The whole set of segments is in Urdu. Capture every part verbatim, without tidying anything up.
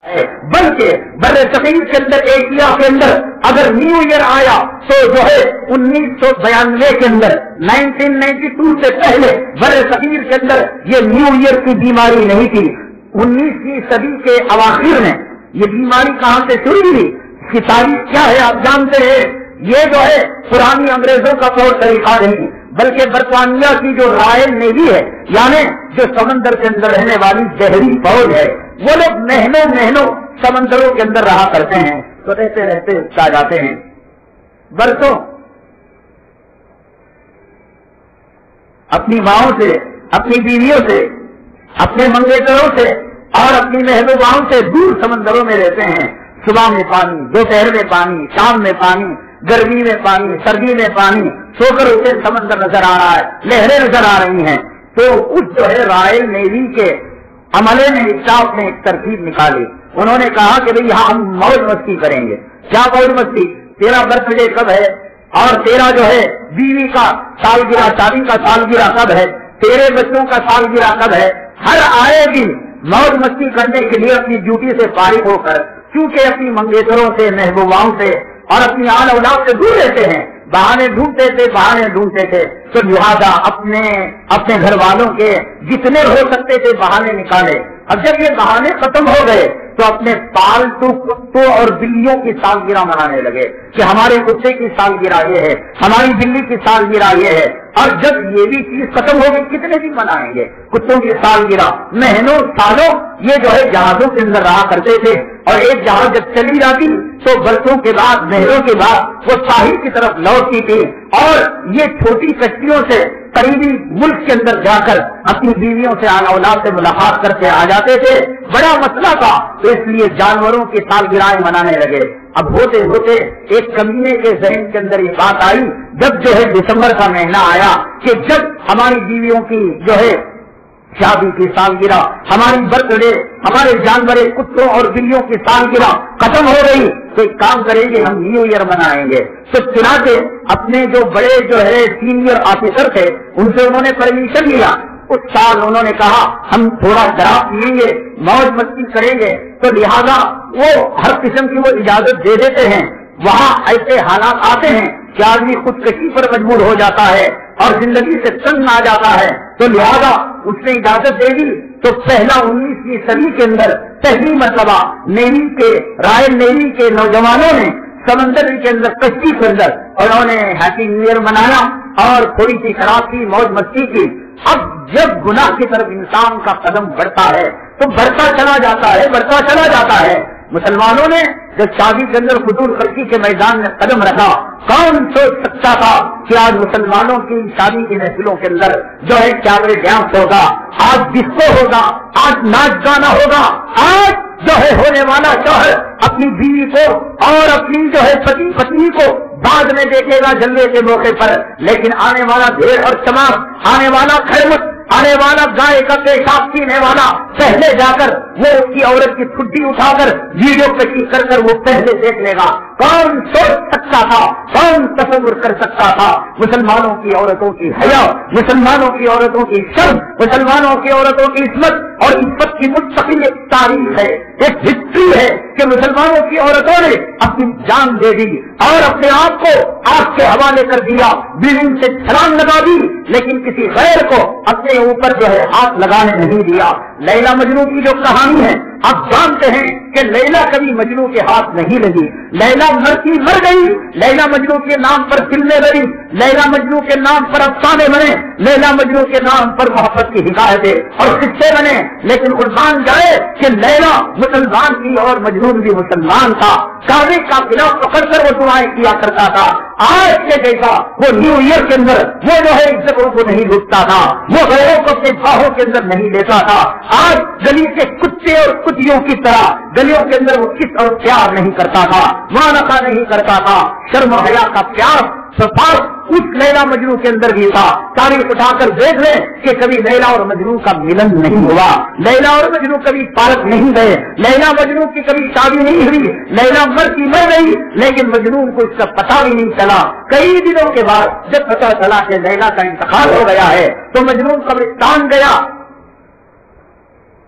بلکہ بر صغیر کے اندر ایشیا کے اندر اگر نیو ایئر آیا تو جو ہے انیس سو بیانوے کے اندر نائنٹین نائنٹی ٹو سے پہلے بر صغیر کے اندر یہ نیو ایئر کی بیماری نہیں تھی. انیسویں صدی کے اواخر میں یہ بیماری کہاں سے شروع ہوئی؟ اس کی تاریخ کیا ہے آپ جانتے ہیں؟ یہ جو ہے پرانی انگریزوں کا طور طریقہ نہیں بلکہ برطانیہ کی جو رائل نیوی ہے یعنی جو سمندر کے اندر رہنے والی بحری فوج ہے وہ لوگ مہینوں مہینوں سمندروں کے اندر رہا کرتے ہیں تو رہتے رہتے اکتا جاتے ہیں. برسوں اپنی ماؤں سے اپنی بیویوں سے اپنے منگیتروں سے اور اپنی محبوباؤں سے دور سمندروں میں رہتے ہیں. صبح میں پانی، دوپہر میں پانی، شام میں پانی، گرمی میں پانی، سردی میں پانی، سو کر اسے سمندر نظر آ رہا ہے، لہریں نظر آ رہی ہیں. تو اس جو ہے رائل نیوی کے عملے میں اسٹاف نے ایک ترکیب نکالی. انہوں نے کہا کہ بھئی یہاں ہم موج مستی کریں گے. کیا موج مستی؟ تیرا برتھ ڈے کب ہے اور تیرا جو ہے بیوی کا سالگرہ، شادی کا سالگرہ کب ہے، تیرے بچوں کا سالگرہ کب ہے. ہر آئے دن موج مستی کرنے کے لیے اپنی ڈیوٹی سے فارغ ہو کر کیونکہ اپنی منگیتروں سے، محبوباؤں سے اور اپنی آل اولاد سے دور رہتے ہیں، بہانے ڈھونڈتے تھے بہانے ڈھونڈتے تھے تو لہٰذا اپنے اپنے گھر والوں کے جتنے ہو سکتے تھے بہانے نکالے. اب جب یہ بہانے ختم ہو گئے تو اپنے پالتو کتوں اور بلیوں کی سالگرہ منانے لگے کہ ہمارے کتے کی سالگرہ یہ ہے، ہماری بلی کی سالگرہ یہ ہے. اور جب یہ بھی چیز ختم ہو گئی کتنے دن منائیں گے کتوں کی سالگرہ؟ مہینوں سالوں یہ جو ہے جہازوں کے اندر رہا کرتے تھے اور ایک جہاز جب چلی جاتی تو برسوں کے بعد مہینوں کے بعد وہ ساحل کی طرف لوٹتی تھی اور یہ چھوٹی کشتیوں سے قریبی ملک کے اندر جا کر اپنی بیویوں سے اولاد سے ملاقات کر کے آ جاتے تھے. بڑا مسئلہ تھا تو اس لیے جانوروں کی سالگرہیں منانے لگے. اب ہوتے ہوتے ایک کمینے کے ذہن کے اندر یہ بات آئی جب جو ہے دسمبر کا مہینہ آیا کہ جب ہماری بیویوں کی جو ہے شادی کی سالگرہ، ہماری برتھ ڈے، ہمارے جانور کتوں اور بلیوں کی سالگرہ ختم ہو گئی تو ایک کام کریں گے ہم نیو ایئر منائیں گے. تو چنانچہ اپنے جو بڑے جو ہے سینئر آفیسر تھے ان سے انہوں نے پرمیشن لیا. اس سال انہوں نے کہا ہم تھوڑا شراب پیئیں گے، موج مستی کریں گے تو لہذا وہ ہر قسم کی وہ اجازت دے دیتے ہیں. وہاں ایسے حالات آتے ہیں کہ آدمی خودکشی پر مجبور ہو جاتا ہے اور زندگی سے تنگ آ جاتا ہے تو لہذا اس نے اجازت دے دی. تو پہلا انیسویں صدی کے اندر پہلی مرتبہ نیوی کے رائل نیوی کے نوجوانوں نے سمندر کے اندر کشتی کے اندر انہوں نے ہیپی نیو ایئر منایا اور تھوڑی سی شراب کی، موج مستی کی. اب جب گناہ کی طرف انسان کا قدم بڑھتا ہے تو بڑھتا چلا جاتا ہے بڑھتا چلا جاتا ہے. مسلمانوں نے جب شادی کے اندر فضول خرچی کے میدان میں قدم رکھا کون سوچ سکتا تھا کہ آج مسلمانوں کی شادی کی محفلوں کے اندر جو ہے کیمرے ڈانس ہوگا، آج ڈسکو ہوگا، آج ناچ گانا ہوگا، آج جو ہے ہونے والا شوہر اپنی بیوی کو اور اپنی جو ہے پتی پتنی کو بعد میں دیکھے گا جلوے کے موقع پر، لیکن آنے والا بھیڑ اور چماک، آنے والا خیمت، آنے والا گائے کا پیشاب پینے والا پہلے جا کر وہ اس کی عورت کی چھٹی اٹھا کر ویڈیو کشی کر کر وہ پہلے دیکھ لے گا. کون سوچ سکتا تھا، کون تصور کر سکتا تھا مسلمانوں کی عورتوں کی حیا، مسلمانوں کی عورتوں کی شرم، مسلمانوں کی عورتوں کی عصمت اور عزت کی مستقل ایک تاریخ ہے، ایک ہسٹری ہے کہ مسلمانوں کی عورتوں نے اپنی جان دے دی اور اپنے آپ کو آگ کے حوالے کر دیا، بلڈنگ سے چھلانگ لگا دی لیکن کسی غیر کو اپنے اوپر جو ہے ہاتھ لگانے نہیں دیا. لیلا مجنو کی جو کہانی ہے آپ جانتے ہیں کہ لیلا کبھی مجنو کے ہاتھ نہیں لگی. لیلا مرتی مر گئی، لیلا مجنو کے نام پر فلمیں بنی، لیلا مجنو کے نام پر افسانے بنے، لیلا مجنو کے نام پر محبت کی حکایتیں اور قصے بنے. لیکن قربان جائے کہ لیلا مسلمان کی اور مجنون بھی مسلمان تھا. کعبے کا قلعہ پکڑ کر وہ دعائیں کیا کرتا تھا. آج کے جیسا وہ نیو ایئر کے اندر وہ جو ہے عزتوں کو نہیں لوٹتا تھا، وہ غیروں کو اپنے باہوں کے اندر نہیں لیتا تھا. آج گلی کے کتے اور کتیوں کی طرح گلیوں کے اندر وہ کس اور پیار نہیں کرتا تھا، معانقہ نہیں کرتا تھا. شرم و حیا کا پیار صفات اس لیلا مجنو کے اندر بھی تھا. تاریخ اٹھا کر دیکھ لیں کہ کبھی لیلا اور مجنو کا ملن نہیں ہوا، لیلا اور مجنو کبھی پارک نہیں گئے، لیلا مجنو کی کبھی شادی نہیں ہوئی. لیلا مرتی مر گئی لیکن مجنون کو اس کا پتہ بھی نہیں چلا. کئی دنوں کے بعد جب پتہ چلا کہ لیلا کا انتقال ہو گیا ہے تو مجنون قبرستان گیا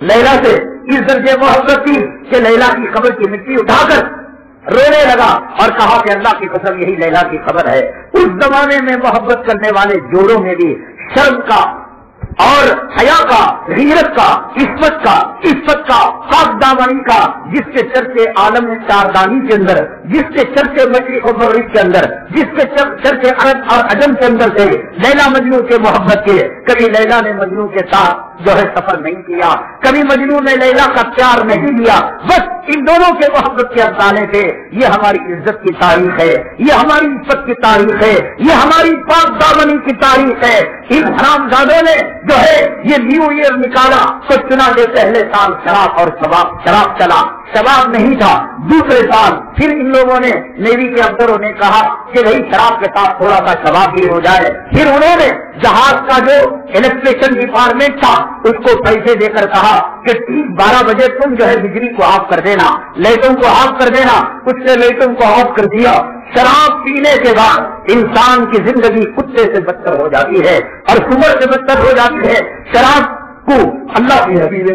लैला से इस दर्जे मोहब्बत थी कि लैला की कब्र की मिट्टी उठाकर रोने लगा और कहा कि अल्लाह की कसम यही लैला की खबर है। उस जमाने में मोहब्बत करने वाले जोड़ों में भी शर्म का और हया का, गीरत का, इस्मत का, इस्मत का, पाक दामनी का, जिसके चर्चे आलम चारदानी के अंदर, जिसके चर्चे मशरिक और मगरिब के अंदर, जिसके चर्चे अरब और अजम के अंदर थे, लैला मजनू के मोहब्बत के। कभी लैला ने मजनू के साथ जो है सफर नहीं किया, कभी मजनू ने लैला का प्यार नहीं लिया, बस इन दोनों के मोहब्बत के अफसाने थे। ये हमारी इज्जत की तारीख है, ये हमारी इज्जत की तारीख है, ये हमारी पाक दामनी की तारीख है। इन हरामजादों ने जो है ये न्यू ईयर निकाला तो चुनाव पहले साल शराब और शबाब शराब चला, शबाब नहीं था। दूसरे साल फिर इन लोगों ने, नेवी के अफसरों ने कहा कि भाई शराब के साथ थोड़ा सा शबाब भी हो जाए। फिर उन्होंने जहाज का जो इलेक्ट्रिशियन डिपार्टमेंट था उसको पैसे देकर कहा कि ठीक बारह बजे तुम जो है बिजली को ऑफ कर देना, लाइटों को ऑफ कर देना। उसने लाइटों को ऑफ कर दिया। शराब पीने के बाद इंसान की जिंदगी कुत्ते से बदतर हो जाती है और सुअर से बदतर हो जाती है। शराब को अल्लाह की हबीब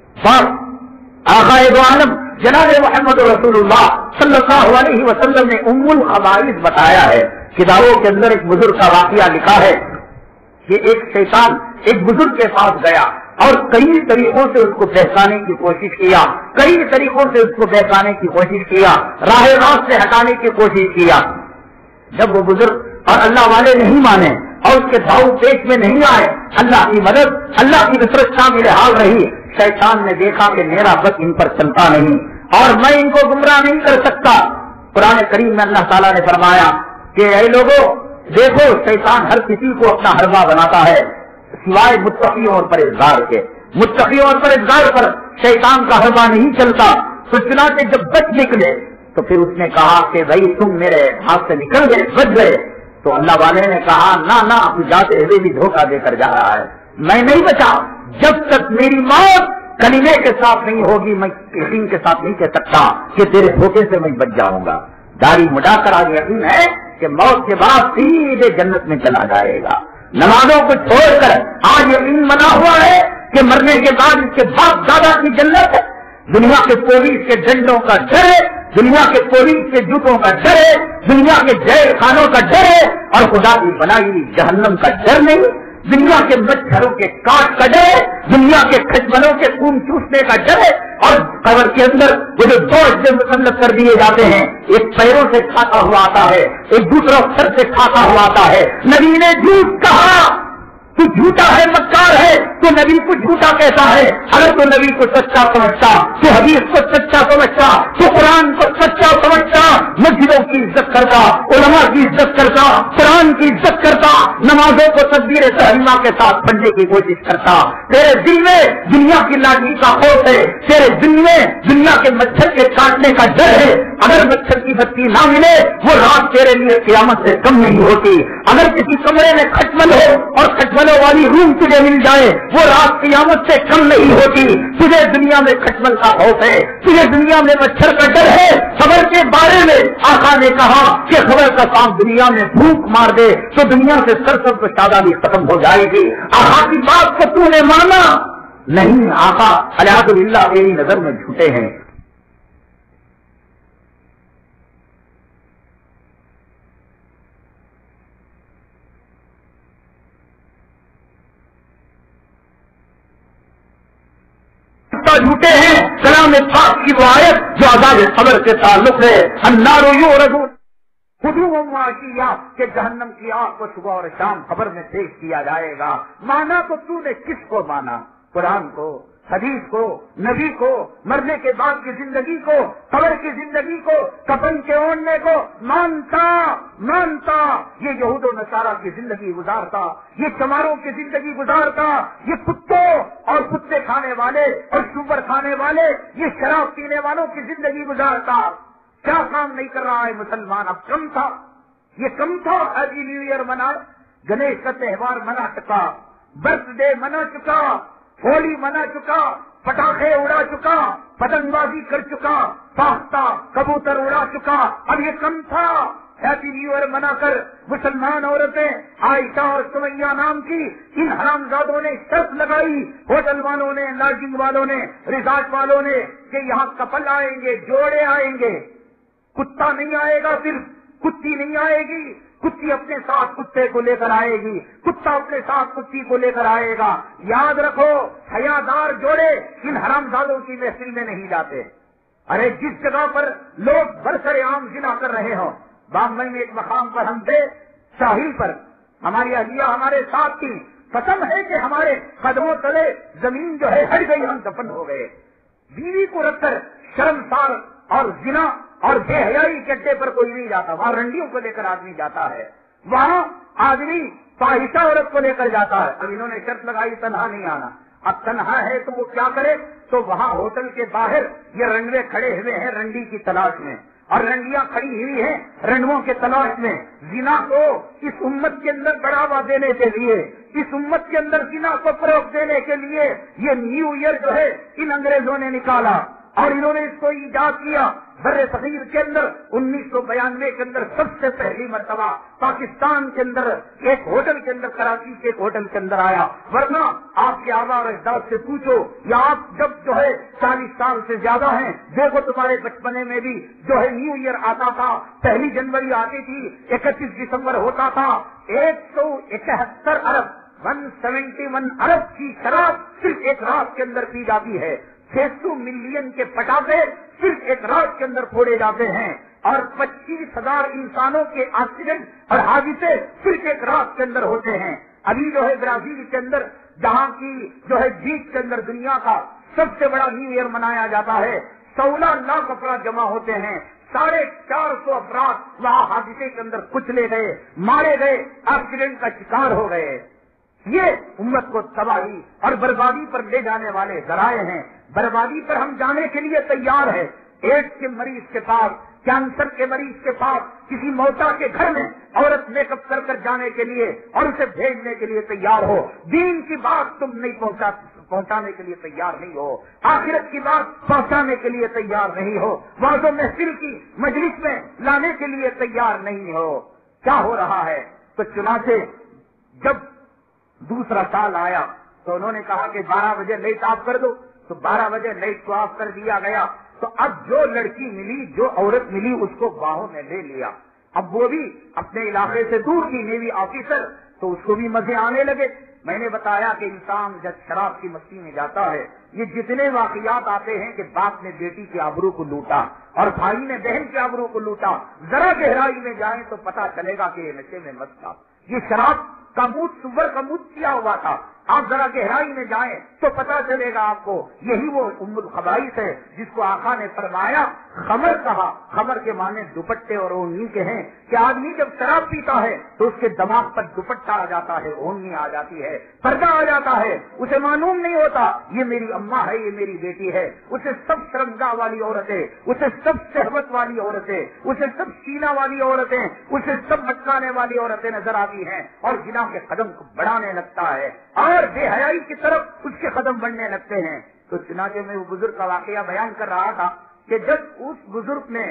आकाए दो आलम जनाब मोहम्मद रसूलुल्लाह सल्लल्लाहु अलैहि वसल्लम ने उम्मुल खबाइस बताया है। किताबों के अंदर एक बुजुर्ग का वाकया लिखा है कि एक शैतान एक बुजुर्ग के पास गया और कई तरीकों से उसको बहकाने की कोशिश किया, कई तरीकों से उसको बहकाने की कोशिश किया, राह रास्त से हटाने की कोशिश किया। जब वो बुजुर्ग और अल्लाह वाले नहीं माने और उसके भाव पेट में नहीं आए, अल्लाह की मदद, अल्लाह की नसरत शामिल हाल रही। शैतान ने देखा कि मेरा बस इन पर चलता नहीं और मैं इनको गुमराह नहीं कर सकता। कुरान करीम में अल्लाह ताला ने फरमाया कि ऐ लोगों देखो, शैतान हर किसी को अपना हरबा बनाता है सिवाय मुत्तकियों और परहेजगार के। मुत्तकियों और परहेजगार पर शैतान का हरबा नहीं चलता। तो चुनाचे जब बच निकले तो फिर उसने कहा कि भाई तुम मेरे हाथ से निकल गए, बच गए। तो अल्लाह वाले ने कहा ना ना, तू जाते हुए भी धोखा देकर जा रहा है, मैं नहीं बचा। जब तक मेरी मौत कलीमे के साथ नहीं होगी मैं यकीन के साथ नहीं कह सकता कि तेरे धोखे से मैं बच जाऊंगा। दाढ़ी मुड़ाकर आज यकीन है कि मौत के बाद सीधे जन्नत में चला जाएगा। नमाजों को छोड़कर आज यकीन बना हुआ है कि मरने के बाद इसके बाप दादा की जन्नत है। दुनिया के पुलिस के डंडों का डर है, दुनिया के पुलिस के जूतों का डर है, दुनिया के जेल खानों का डर है और खुदा की बनाई हुई जहन्नम का डर नहीं। दुनिया के मच्छरों के काट का डर है, दुनिया के खजमलों के खून चूसने का डर है। और कब्र के अंदर वो जो दो हिस्से मुसन्नत कर दिए जाते हैं, एक पैरों से खाता हुआ आता है, एक दूसरा सर से खाता हुआ आता है। नबी ने झूठ कहा, तू झूठा है, मक्कार है, तो नबी को झूठा कहता है। अगर तो नबी को सच्चा समझता, तो हदीस को सच्चा समझता, तो कुरान को सच्चा समझता, मस्जिदों की इज्जत करता, उलमा की इज्जत करता, कुरान की इज्जत करता, नमाजों को तकबीर तहरीमा के साथ पढ़ने की कोशिश करता। तेरे दिल में दुनिया की लाठी का खौफ है, तेरे दिल में दुनिया के मच्छर के काटने का डर है। अगर मच्छर की बत्ती ना मिले वो रात तेरे लिए क़यामत से कम नहीं होती। अगर किसी कमरे में खटमल हो और खटमल वाली रूम तुझे मिल जाए वो रात क़यामत से कम नहीं होती। तुझे दुनिया में खटमल का खौफ है, तुझे दुनिया में मच्छर का डर है। खबर के बारे में आका ने कहा कि खबर का सांप दुनिया में भूख मार दे तो दुनिया से सरसर को शादा भी खत्म हो जाएगी। आका की बात को तूने माना नहीं। आका अल्हम्दुलिल्लाह मेरी नजर में झूठे हैं। झूठे हैं। कलाम पाक की वो आयत जो आजाद खबर से ताल्लुक है, अन्नारो युरदू खुदूहुम आशिया के जहन्नम की आग को सुबह और शाम खबर में पेश किया जाएगा। माना तो तूने किसको माना? कुरान को, हदीस को, नबी को, मरने के बाद की जिंदगी को, कब्र की जिंदगी को, कफन के ओढ़ने को मानता मानता ये यहूदो नसारा की जिंदगी गुजारता, ये चमारों की जिंदगी गुजारता, ये कुत्तों और कुत्ते खाने वाले और सुअर खाने वाले, ये शराब पीने वालों की जिंदगी गुजारता। क्या काम नहीं कर रहा है मुसलमान? अब कम था, ये कम था। हैप्पी न्यू ईयर मना, गणेश का त्योहार मना चुका, बर्थडे मना चुका, होली मना चुका, पटाखे उड़ा चुका, पतंगबाजी कर चुका, फाख्ता कबूतर उड़ा चुका। अब ये कम था। ہیپی نیو ایئر منا کر مسلمان عورتیں عائشہ اور سمیہ نام کی ان حرامزادوں نے شرط لگائی، ہوٹل والوں نے، لاڈجنگ والوں نے، ریزارٹ والوں نے کہ یہاں کپل آئیں گے، جوڑے آئیں گے، کتا نہیں آئے گا، صرف کتی نہیں آئے گی، کتی اپنے ساتھ کتے کو لے کر آئے گی، کتا اپنے ساتھ کتی کو لے کر آئے گا۔ یاد رکھو حیادار جوڑے ان حرامزادوں کی محفل میں نہیں جاتے۔ ارے جس جگہ پر لوگ برسر عام زنا کر رہے ہوں، بامبئی میں ایک مقام پر ہم تھے، ساحل پر ہماری اہلیہ ہمارے ساتھ تھی، قسم ہے کہ ہمارے قدموں تلے زمین جو ہے ہٹ گئی، ہم دفن ہو گئے۔ بیوی کو رکھ کر شرمسار اور زنا اور بے حیائی کے اڈے پر کوئی نہیں جاتا، وہاں رنڈیوں کو لے کر آدمی جاتا ہے، وہاں آدمی فاحشہ عورت کو لے کر جاتا ہے۔ اب انہوں نے شرط لگائی تنہا نہیں آنا، اب تنہا ہے تو وہ کیا کرے، تو وہاں ہوٹل کے باہر یہ رنڈوے کھڑے ہوئے ہیں رنڈی کی تلاش میں، اور رنڈیاں کھڑی ہوئی ہیں رنڈووں کے تلاش میں۔ زنا کو اس امت کے اندر بڑھاوا دینے کے لیے، اس امت کے اندر زنا کو فروغ دینے کے لیے یہ نیو ایئر جو ہے ان انگریزوں نے نکالا، اور انہوں نے اس کو ایجاد کیا بر صغیر کے اندر۔ انیس سو بیانوے کے اندر سب سے پہلی مرتبہ پاکستان کے اندر ایک ہوٹل کے اندر، کراچی کے ایک ہوٹل کے اندر آیا، ورنہ آپ کے آبا اور اجداد سے پوچھو، یا آپ جب جو ہے چالیس سال سے زیادہ ہیں، دیکھو تمہارے بچپنے میں بھی جو ہے نیو ایئر آتا تھا، پہلی جنوری آتی تھی، اکتیس دسمبر ہوتا تھا، ایک سو اکہتر ارب ون سیونٹی ون ارب کی شراب صرف ایک رات کے اندر پی جاتی ہے، چھ سو ملین کے پٹاخے صرف ایک رات کے اندر پھوڑے جاتے ہیں، اور پچیس ہزار انسانوں کے ایکسیڈنٹ اور حادثے صرف ایک رات کے اندر ہوتے ہیں۔ ابھی جو ہے برازیل کے اندر جہاں کی جو ہے جیت کے اندر دنیا کا سب سے بڑا نیو ایئر منایا جاتا ہے، سولہ لاکھ افراد جمع ہوتے ہیں، ساڑھے چار سو افراد وہاں حادثے کے اندر کچلے گئے، مارے گئے، ایکسیڈنٹ کا شکار ہو گئے۔ یہ امت کو تباہی اور بربادی پر لے جانے والے ذرائع ہیں۔ بربادی پر ہم جانے کے لیے تیار ہیں۔ ایڈس کے مریض کے پاس، کینسر کے مریض کے پاس، کسی موتا کے گھر میں عورت میک اپ کر کر جانے کے لیے اور اسے بھیجنے کے لیے تیار ہو۔ دین کی بات تم نہیں پہنچا پہنچانے کے لیے تیار نہیں ہو، آخرت کی بات پہنچانے کے لیے تیار نہیں ہو، واعظ و محفل کی مجلس میں لانے کے لیے تیار نہیں ہو۔ کیا ہو رہا ہے؟ تو چنانچہ جب دوسرا سال آیا تو انہوں نے کہا کہ بارہ بجے لائٹ آف کر دو، تو بارہ بجے لائٹ کو آف کر دیا گیا۔ تو اب جو لڑکی ملی، جو عورت ملی، اس کو باہوں میں لے لیا۔ اب وہ بھی اپنے علاقے سے دور کی نیوی آفیسر، تو اس کو بھی مزے آنے لگے۔ میں نے بتایا کہ انسان جب شراب کی مستی میں جاتا ہے، یہ جتنے واقعات آتے ہیں کہ باپ نے بیٹی کے آبرو کو لوٹا اور بھائی نے بہن کے آبرو کو لوٹا، ذرا گہرائی میں جائیں تو پتا چلے گا کہ یہ نشے میں مست تھا، یہ شراب کا موت سور کا موت کیا ہوا تھا۔ آپ ذرا گہرائی میں جائیں تو پتا چلے گا آپ کو، یہی وہ ام الخبائث ہے جس کو آقا نے فرمایا، خمر کہا، خمر کے معنی دوپٹے اور اونی کے ہیں، کہ آدمی جب شراب پیتا ہے تو اس کے دماغ پر دوپٹہ آ جاتا ہے، اونی آ جاتی ہے، پردہ آ جاتا ہے، اسے معلوم نہیں ہوتا یہ میری اماں ہے، یہ میری بیٹی ہے، اسے سب شرمگاہ والی عورتیں، اسے سب شہوت والی عورتیں، اسے سب سینہ والی عورتیں، اسے سب مٹکانے والی عورتیں نظر آتی ہیں، اور جنا کے قدم کو بڑھانے لگتا ہے اور بے حیائی کی طرف اس کے قدم بڑھنے لگتے ہیں۔ تو چنانچہ میں وہ بزرگ کا واقعہ بیان کر رہا تھا کہ جب اس بزرگ نے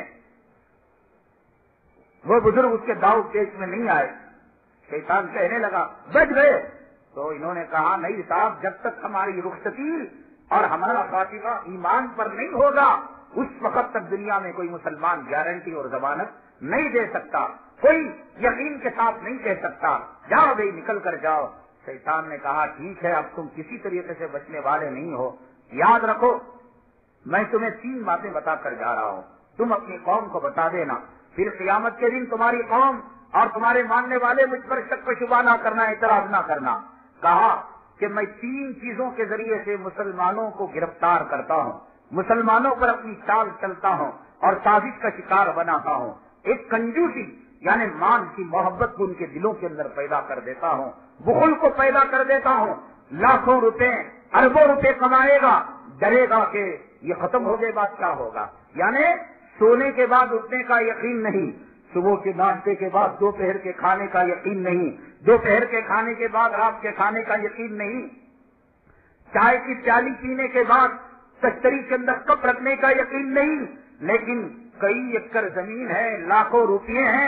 وہ بزرگ اس کے داؤ پیش میں نہیں آئے، شیطان کہنے لگا بچ گئے، تو انہوں نے کہا نہیں صاحب، جب تک ہماری رخصتی اور ہمارا خاتمہ ایمان پر نہیں ہوگا اس وقت تک دنیا میں کوئی مسلمان گارنٹی اور ضمانت نہیں دے سکتا، کوئی یقین کے ساتھ نہیں کہہ سکتا، جاؤ بھائی نکل کر جاؤ۔ شیطان نے کہا ٹھیک ہے، اب تم کسی طریقے سے بچنے والے نہیں ہو، یاد رکھو میں تمہیں تین باتیں بتا کر جا رہا ہوں، تم اپنی قوم کو بتا دینا، پھر قیامت کے دن تمہاری قوم اور تمہارے ماننے والے مجھ پر شک و شبہ نہ کرنا، اعتراض نہ کرنا۔ کہا کہ میں تین چیزوں کے ذریعے سے مسلمانوں کو گرفتار کرتا ہوں، مسلمانوں پر اپنی چال چلتا ہوں اور سازش کا شکار بناتا ہوں۔ ایک کنجوسی یعنی مال کی محبت کو ان کے دلوں کے اندر پیدا کر دیتا ہوں، بخل کو پیدا کر دیتا ہوں، لاکھوں روپے اربوں روپے کمائے گا، ڈرے گا کہ یہ ختم ہو گئے بعد کیا ہوگا، یعنی سونے کے بعد اٹھنے کا یقین نہیں، صبح کے ناشتے کے بعد دوپہر کے کھانے کا یقین نہیں، دوپہر کے کھانے کے بعد رات کے کھانے کا یقین نہیں، چائے کی پیالی پینے کے بعد تشتری کے اندر کپ رکھنے کا یقین نہیں، لیکن کئی ایکڑ زمین ہے، لاکھوں روپیے ہیں،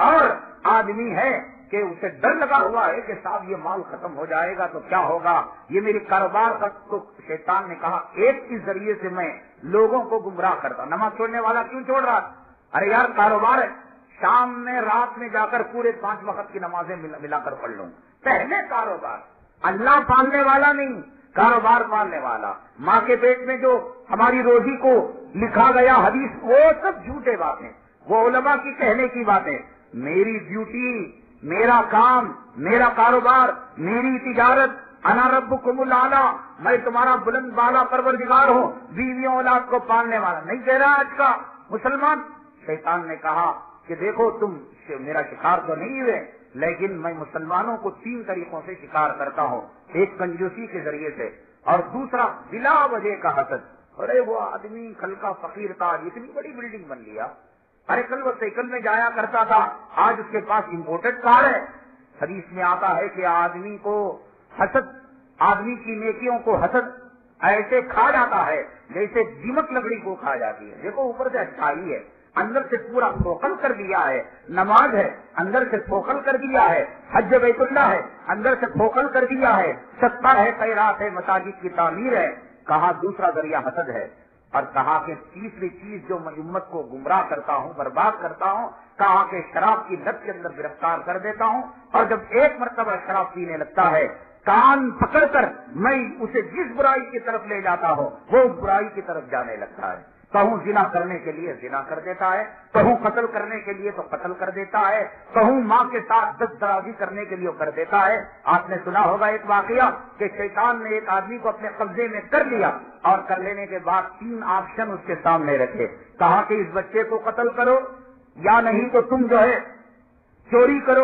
اور آدمی ہے کہ اسے ڈر لگا ہوا ہے کہ صاحب یہ مال ختم ہو جائے گا تو کیا ہوگا، یہ میری کاروبار کا، تو شیطان نے کہا ایک کے ذریعے سے میں لوگوں کو گمراہ کرتا، نماز چھوڑنے والا کیوں چھوڑ رہا؟ ارے یار کاروبار ہے، شام میں رات میں جا کر پورے پانچ وقت کی نمازیں ملا کر پڑھ لوں، پہلے کاروبار، اللہ پالنے والا نہیں، کاروبار پالنے والا۔ ماں کے پیٹ میں جو ہماری روزی کو لکھا گیا حدیث، وہ سب جھوٹے باتیں، وہ علماء کی کہنے کی باتیں۔ میری ڈیوٹی، میرا کام، میرا کاروبار، میری تجارت، انا ربکم الاعلی، میں تمہارا بلند بالا پروردگار ہوں، بیویوں اولاد کو پالنے والا نہیں کہہ رہا آج کا مسلمان۔ شیطان نے کہا کہ دیکھو تم میرا شکار تو نہیں ہوئے، لیکن میں مسلمانوں کو تین طریقوں سے شکار کرتا ہوں، ایک کنجوسی کے ذریعے سے، اور دوسرا بلا وجہ کا حسد۔ ارے وہ آدمی کل کا فقیر تھا، اتنی بڑی بلڈنگ بن لیا، ارے کل وہ سائیکل میں جایا کرتا تھا، آج اس کے پاس امپورٹڈ کار ہے۔ حدیث میں آتا ہے کہ آدمی کو حسد، آدمی کی نیکیوں کو حسد ایسے کھا جاتا ہے جیسے دیمک لکڑی کو کھا جاتی ہے۔ دیکھو اوپر سے اچھائی ہے، اندر سے پورا کھوکھل کر دیا ہے، نماز ہے اندر سے کھوکھل کر دیا ہے، حج بیت اللہ ہے اندر سے کھوکھل کر دیا ہے، صدقہ ہے، خیرات ہے، مساجد کی تعمیر ہے۔ کہا دوسرا ذریعہ حسد ہے، اور کہا کہ تیسری چیز جو میں امت کو گمراہ کرتا ہوں، برباد کرتا ہوں، کہا کہ شراب کی لت کے اندر گرفتار کر دیتا ہوں، اور جب ایک مرتبہ شراب پینے لگتا ہے کان پکڑ کر میں اسے جس برائی کی طرف لے جاتا ہوں وہ برائی کی طرف جانے لگتا ہے۔ کہوں زنا کرنے کے لیے زنا کر دیتا ہے، کہوں قتل کرنے کے لیے تو قتل کر دیتا ہے، کہوں ماں کے ساتھ دست درازی کرنے کے لیے کر دیتا ہے۔ آپ نے سنا ہوگا ایک واقعہ کہ شیطان نے ایک آدمی کو اپنے قبضے میں کر لیا، اور کر لینے کے بعد تین آپشن اس کے سامنے رکھے، کہا کہ اس بچے کو قتل کرو، یا نہیں تو تم جو ہے چوری کرو،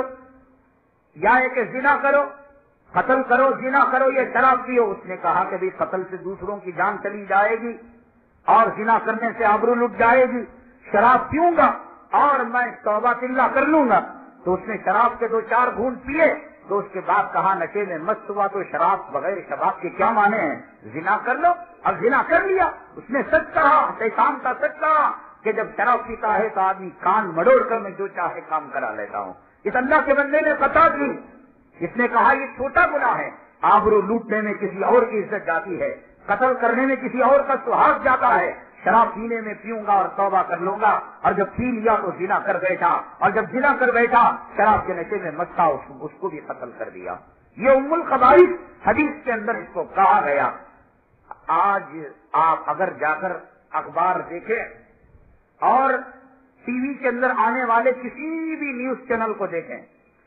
یا ایک زنا کرو، قتل کرو، زنا کرو یا شراب پیو۔ اس نے کہا کہ بھی قتل سے دوسروں کی جان چلی جائے گی، اور زنا کرنے سے آبرو لٹ جائے گی، شراب پیوں گا اور میں توبہ اللہ کر لوں گا۔ تو اس نے شراب کے دو چار گھونٹ پیے، تو اس کے بعد کہا نشے میں مست ہوا تو شراب بغیر شباب کے کیا مانے ہیں، زنا کر لو۔ اب زنا کر لیا، اس نے سچ کہا، شیطان کا سچ کہا کہ جب شراب پیتا ہے تو آدمی کان مڑوڑ کر میں جو چاہے کام کرا لیتا ہوں۔ اس اللہ کے بندے نے قطع کی، اس نے کہا یہ چھوٹا گناہ ہے، آبرو لوٹنے میں کسی اور کی عزت جاتی ہے، قتل کرنے میں کسی اور کا سہاگ جاتا ہے، شراب پینے میں پیوں گا اور توبہ کر لوں گا۔ اور جب پی لیا تو زنا کر بیٹھا، اور جب زنا کر بیٹھا شراب کے نشے میں مست تھا، اس کو بھی قتل کر دیا۔ یہ ام الخبائث حدیث کے اندر اس کو کہا گیا۔ آج آپ اگر جا کر اخبار دیکھیں اور ٹی وی کے اندر آنے والے کسی بھی نیوز چینل کو دیکھیں،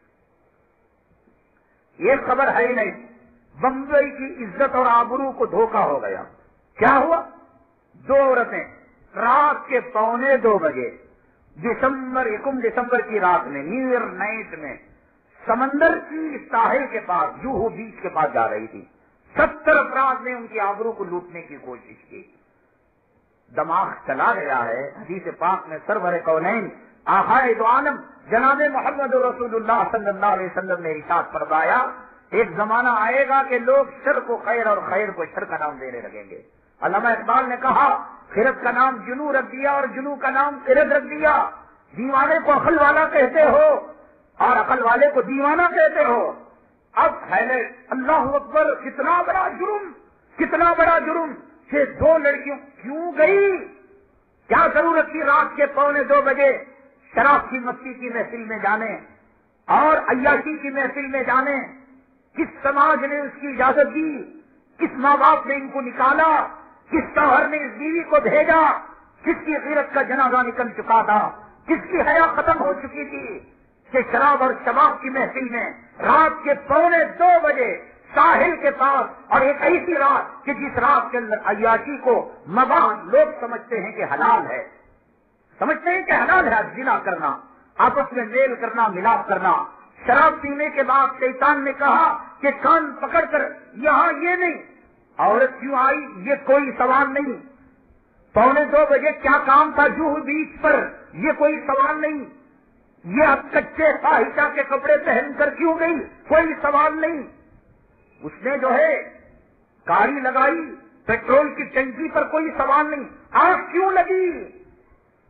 یہ خبر ہے ہی نہیں، بمبئی کی عزت اور آبرو کو دھوکہ ہو گیا۔ کیا ہوا؟ دو عورتیں رات کے پونے دو بجے دسمبر یکم دسمبر کی رات میں، نیو ایئر نائٹ میں، سمندر کی ساحل کے پاس، جوہو بیچ کے پاس جا رہی تھی۔ ستر افراد نے ان کی آبرو کو لوٹنے کی کوشش کی۔ دماغ چلا گیا ہے۔ حدیث پاک میں سرور کونین آقائے دو عالم جناب محمد رسول اللہ صلی اللہ علیہ وسلم نے ارشاد فرمایا، ایک زمانہ آئے گا کہ لوگ شر کو خیر اور خیر کو شر کا نام دینے لگیں گے۔ علامہ اقبال نے کہا خیرت کا نام جنو رکھ دیا اور جنو کا نام خیرت رکھ دیا۔ دیوانے کو عقل والا کہتے ہو اور عقل والے کو دیوانہ کہتے ہو۔ اب ہے اللہ اکبر، کتنا بڑا جرم، کتنا بڑا جرم کہ دو لڑکیوں کیوں گئی؟ کیا ضرورت تھی رات کے پونے دو بجے شراب کی مستی کی محفل میں جانے اور عیاشی کی محفل میں جانے؟ کس سماج نے اس کی اجازت دی؟ کس ماں باپ نے ان کو نکالا؟ کس شوہر نے اس بیوی کو بھیجا؟ کس کی غیرت کا جنازہ نکل چکا تھا؟ کس کی حیا ختم ہو چکی تھی کہ شراب اور شباب کی محفل میں رات کے پونے دو بجے ساحل کے پاس، اور ایک ایسی رات کہ جس رات کے اندر عیاشی کو مباح لوگ سمجھتے ہیں کہ حلال ہے، سمجھتے ہیں کہ حلال ہے زنا کرنا، آپس میں میل کرنا، ملاپ کرنا۔ شراب پینے کے بعد شیطان نے کہا کہ کان پکڑ کر یہاں یہ نہیں، عورت کیوں آئی یہ کوئی سوال نہیں، پونے دو بجے کیا کام تھا جوہو بیچ پر یہ کوئی سوال نہیں، یہ اب کچے فاحشہ کے کپڑے پہن کر کیوں گئی کوئی سوال نہیں۔ اس نے جو ہے گاڑی لگائی، پیٹرول کی ٹنکی پر کوئی سوال نہیں، آگ کیوں لگی؟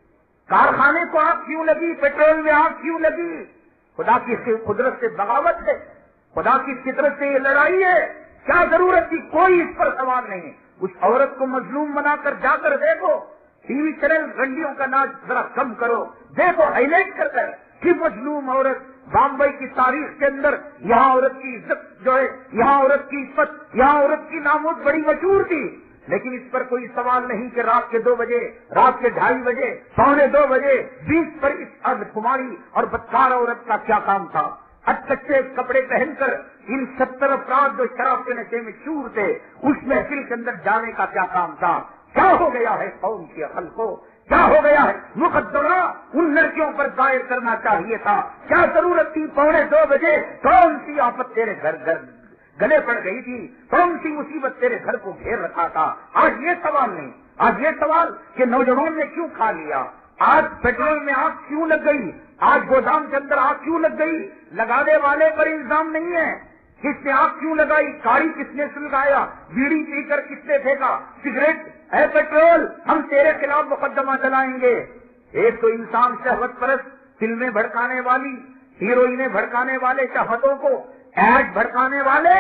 کارخانے کو آگ کیوں لگی, پیٹرول میں آگ کیوں لگی؟ خدا کی قدرت سے بغاوت ہے, خدا کی فطرت سے یہ لڑائی ہے. کیا ضرورت تھی؟ کوئی اس پر سوال نہیں ہے. اس عورت کو مظلوم بنا کر جا کر دیکھو, ٹی وی چینل رنڈیوں کا ناچ ذرا کم کرو, دیکھو ہائی لائٹ کر کر کہ مظلوم عورت. بامبئی کی تاریخ کے اندر یہاں عورت کی عزت جو ہے, یہاں عورت کی عزت, یہاں عورت کی ناموس بڑی مشہور تھی, لیکن اس پر کوئی سوال نہیں کہ رات کے دو بجے, رات کے ڈھائی بجے, پونے دو بجے بیچ پر اس ارد کماری اور بدکار عورت کا کیا کام تھا؟ اچھے کپڑے پہن کر ان ستر افراد جو شراب کے نشے میں چور تھے اس محفل کے اندر جانے کا کیا کام تھا؟ کیا ہو گیا ہے قوم کی عقل کو؟ کیا ہو گیا ہے؟ مقدمہ ان لڑکیوں پر دائر کرنا چاہیے تھا. کیا ضرورت تھی پونے دو بجے؟ کون سی آفت تیرے گھر گھر گلے پڑ گئی تھی؟ کون سی مصیبت تیرے گھر کو گھیر رکھا تھا؟ آج یہ سوال نہیں, آج یہ سوال کہ نوجوان نے کیوں کھا لیا, آج پیٹرول میں آگ کیوں لگ گئی, آج گودام کے اندر آگ کیوں لگ گئی. لگانے والے پر الزام نہیں ہے, کس نے آگ کیوں لگائی, کاڑی کس نے سلگایا, بیڑی پی کر کس نے پھینکا, سگریٹ, اے پیٹرول ہم تیرے خلاف مقدمہ چلائیں گے. ایک تو انسان شہوت پرست, فلمیں بھڑکانے والی, ہیروئنیں بھڑکانے والے, شہوتوں کو ایڈ بھڑکانے والے.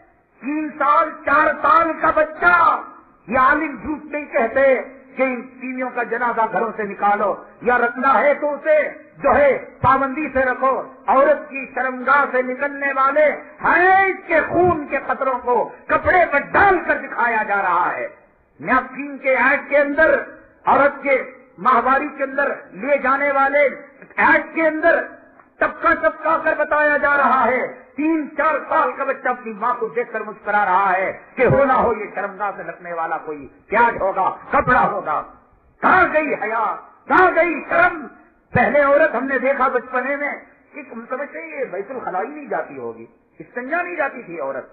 تین سال چار سال کا بچہ, یہ عالم جھوٹ نہیں کہتے کہ ان ٹیویوں کا جنازہ گھروں سے نکالو, یا رکھنا ہے تو اسے جو ہے پابندی سے رکھو. عورت کی شرمگاہ سے نکلنے والے حیض کے خون کے قطروں کو کپڑے پر ڈال کر دکھایا جا رہا ہے. نیپکین کے ایڈ کے اندر, عورت کے ماہواری کے اندر لیے جانے والے ایڈ کے اندر ٹپکا ٹپکا کر بتایا جا رہا ہے. تین چار سال کا بچہ اپنی ماں کو دیکھ کر مسکرا رہا ہے کہ ہونا ہو یہ شرمگاہ سے رکھنے والا کوئی پیاز ہوگا, کپڑا ہوگا. کہاں گئی حیا, کہاں گئی شرم؟ پہلے عورت ہم نے دیکھا بچپنے میں کہ تم سمجھتے یہ بیت الخلا ہی نہیں جاتی ہوگی, استنجا نہیں جاتی تھی عورت.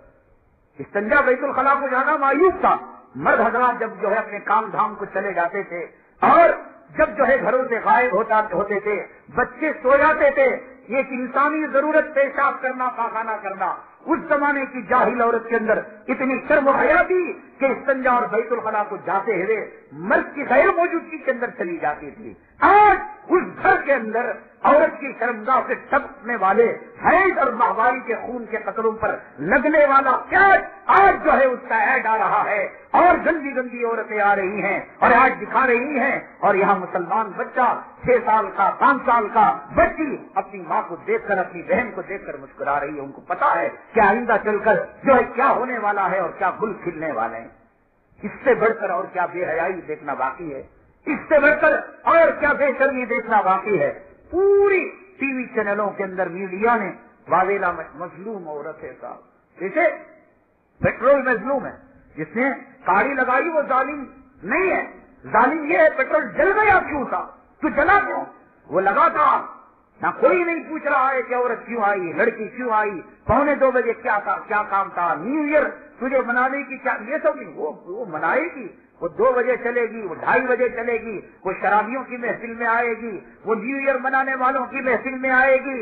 استنجا بیت الخلا کو جانا معیوب تھا. مرد حضرات جب جو ہے اپنے کام دھام کو چلے جاتے تھے اور جب جو ہے گھروں سے غائب ہوتا ہوتے تھے, بچے سو جاتے تھے, ایک انسانی ضرورت پیشاب کرنا, پاخانہ کرنا, اس زمانے کی جاہل عورت کے اندر اتنی شرم و حیا تھی کہ استنجا اور بیت الخلا کو جاتے ہوئے مرد کی غیر موجودگی کے اندر چلی جاتی تھی. آج اس گھر کے اندر عورت کی شرمگاہ سے ٹپکنے والے حیض اور ماہواری کے خون کے قطروں پر لگنے والا پیاز آج جو ہے اس کا ایڈ آ رہا ہے, اور گندی گندی عورتیں آ رہی ہیں اور آج دکھا رہی ہیں. اور یہاں مسلمان بچہ چھ سال کا, پانچ سال کا بچی اپنی ماں کو دیکھ کر, اپنی بہن کو دیکھ کر مسکرا رہی ہے. ان کو پتا ہے کہ آئندہ چل کر جو ہے کیا ہونے والا ہے اور کیا گل کھلنے والے ہیں. اس سے بڑھ کر اور کیا بے حیائی دیکھنا باقی ہے, اس سے بڑھ کر اور کیا بے شرمی دیکھنا باقی ہے. پوری ٹی وی چینلوں کے اندر میڈیا نے واویلا مظلوم عورت ہے صاحب, جیسے پیٹرول مظلوم ہے, جس نے کاڑی لگائی وہ ظالم نہیں ہے. ظالم یہ ہے پیٹرول جل گیا کیوں تھا, تو جلا کیوں؟ وہ لگا تھا. نہ کوئی نہیں پوچھ رہا ہے کہ عورت کیوں آئی, لڑکی کیوں آئی, پونے دو بجے کیا تھا, کیا کام تھا, نیو ایئر تجھے منانے کی کیا, یہ سب نہیں. وہ, وہ منائے گی, وہ دو بجے چلے گی, وہ ڈھائی بجے چلے گی, وہ شرابیوں کی محفل میں آئے گی, وہ نیو ایئر منانے والوں کی محفل میں آئے گی.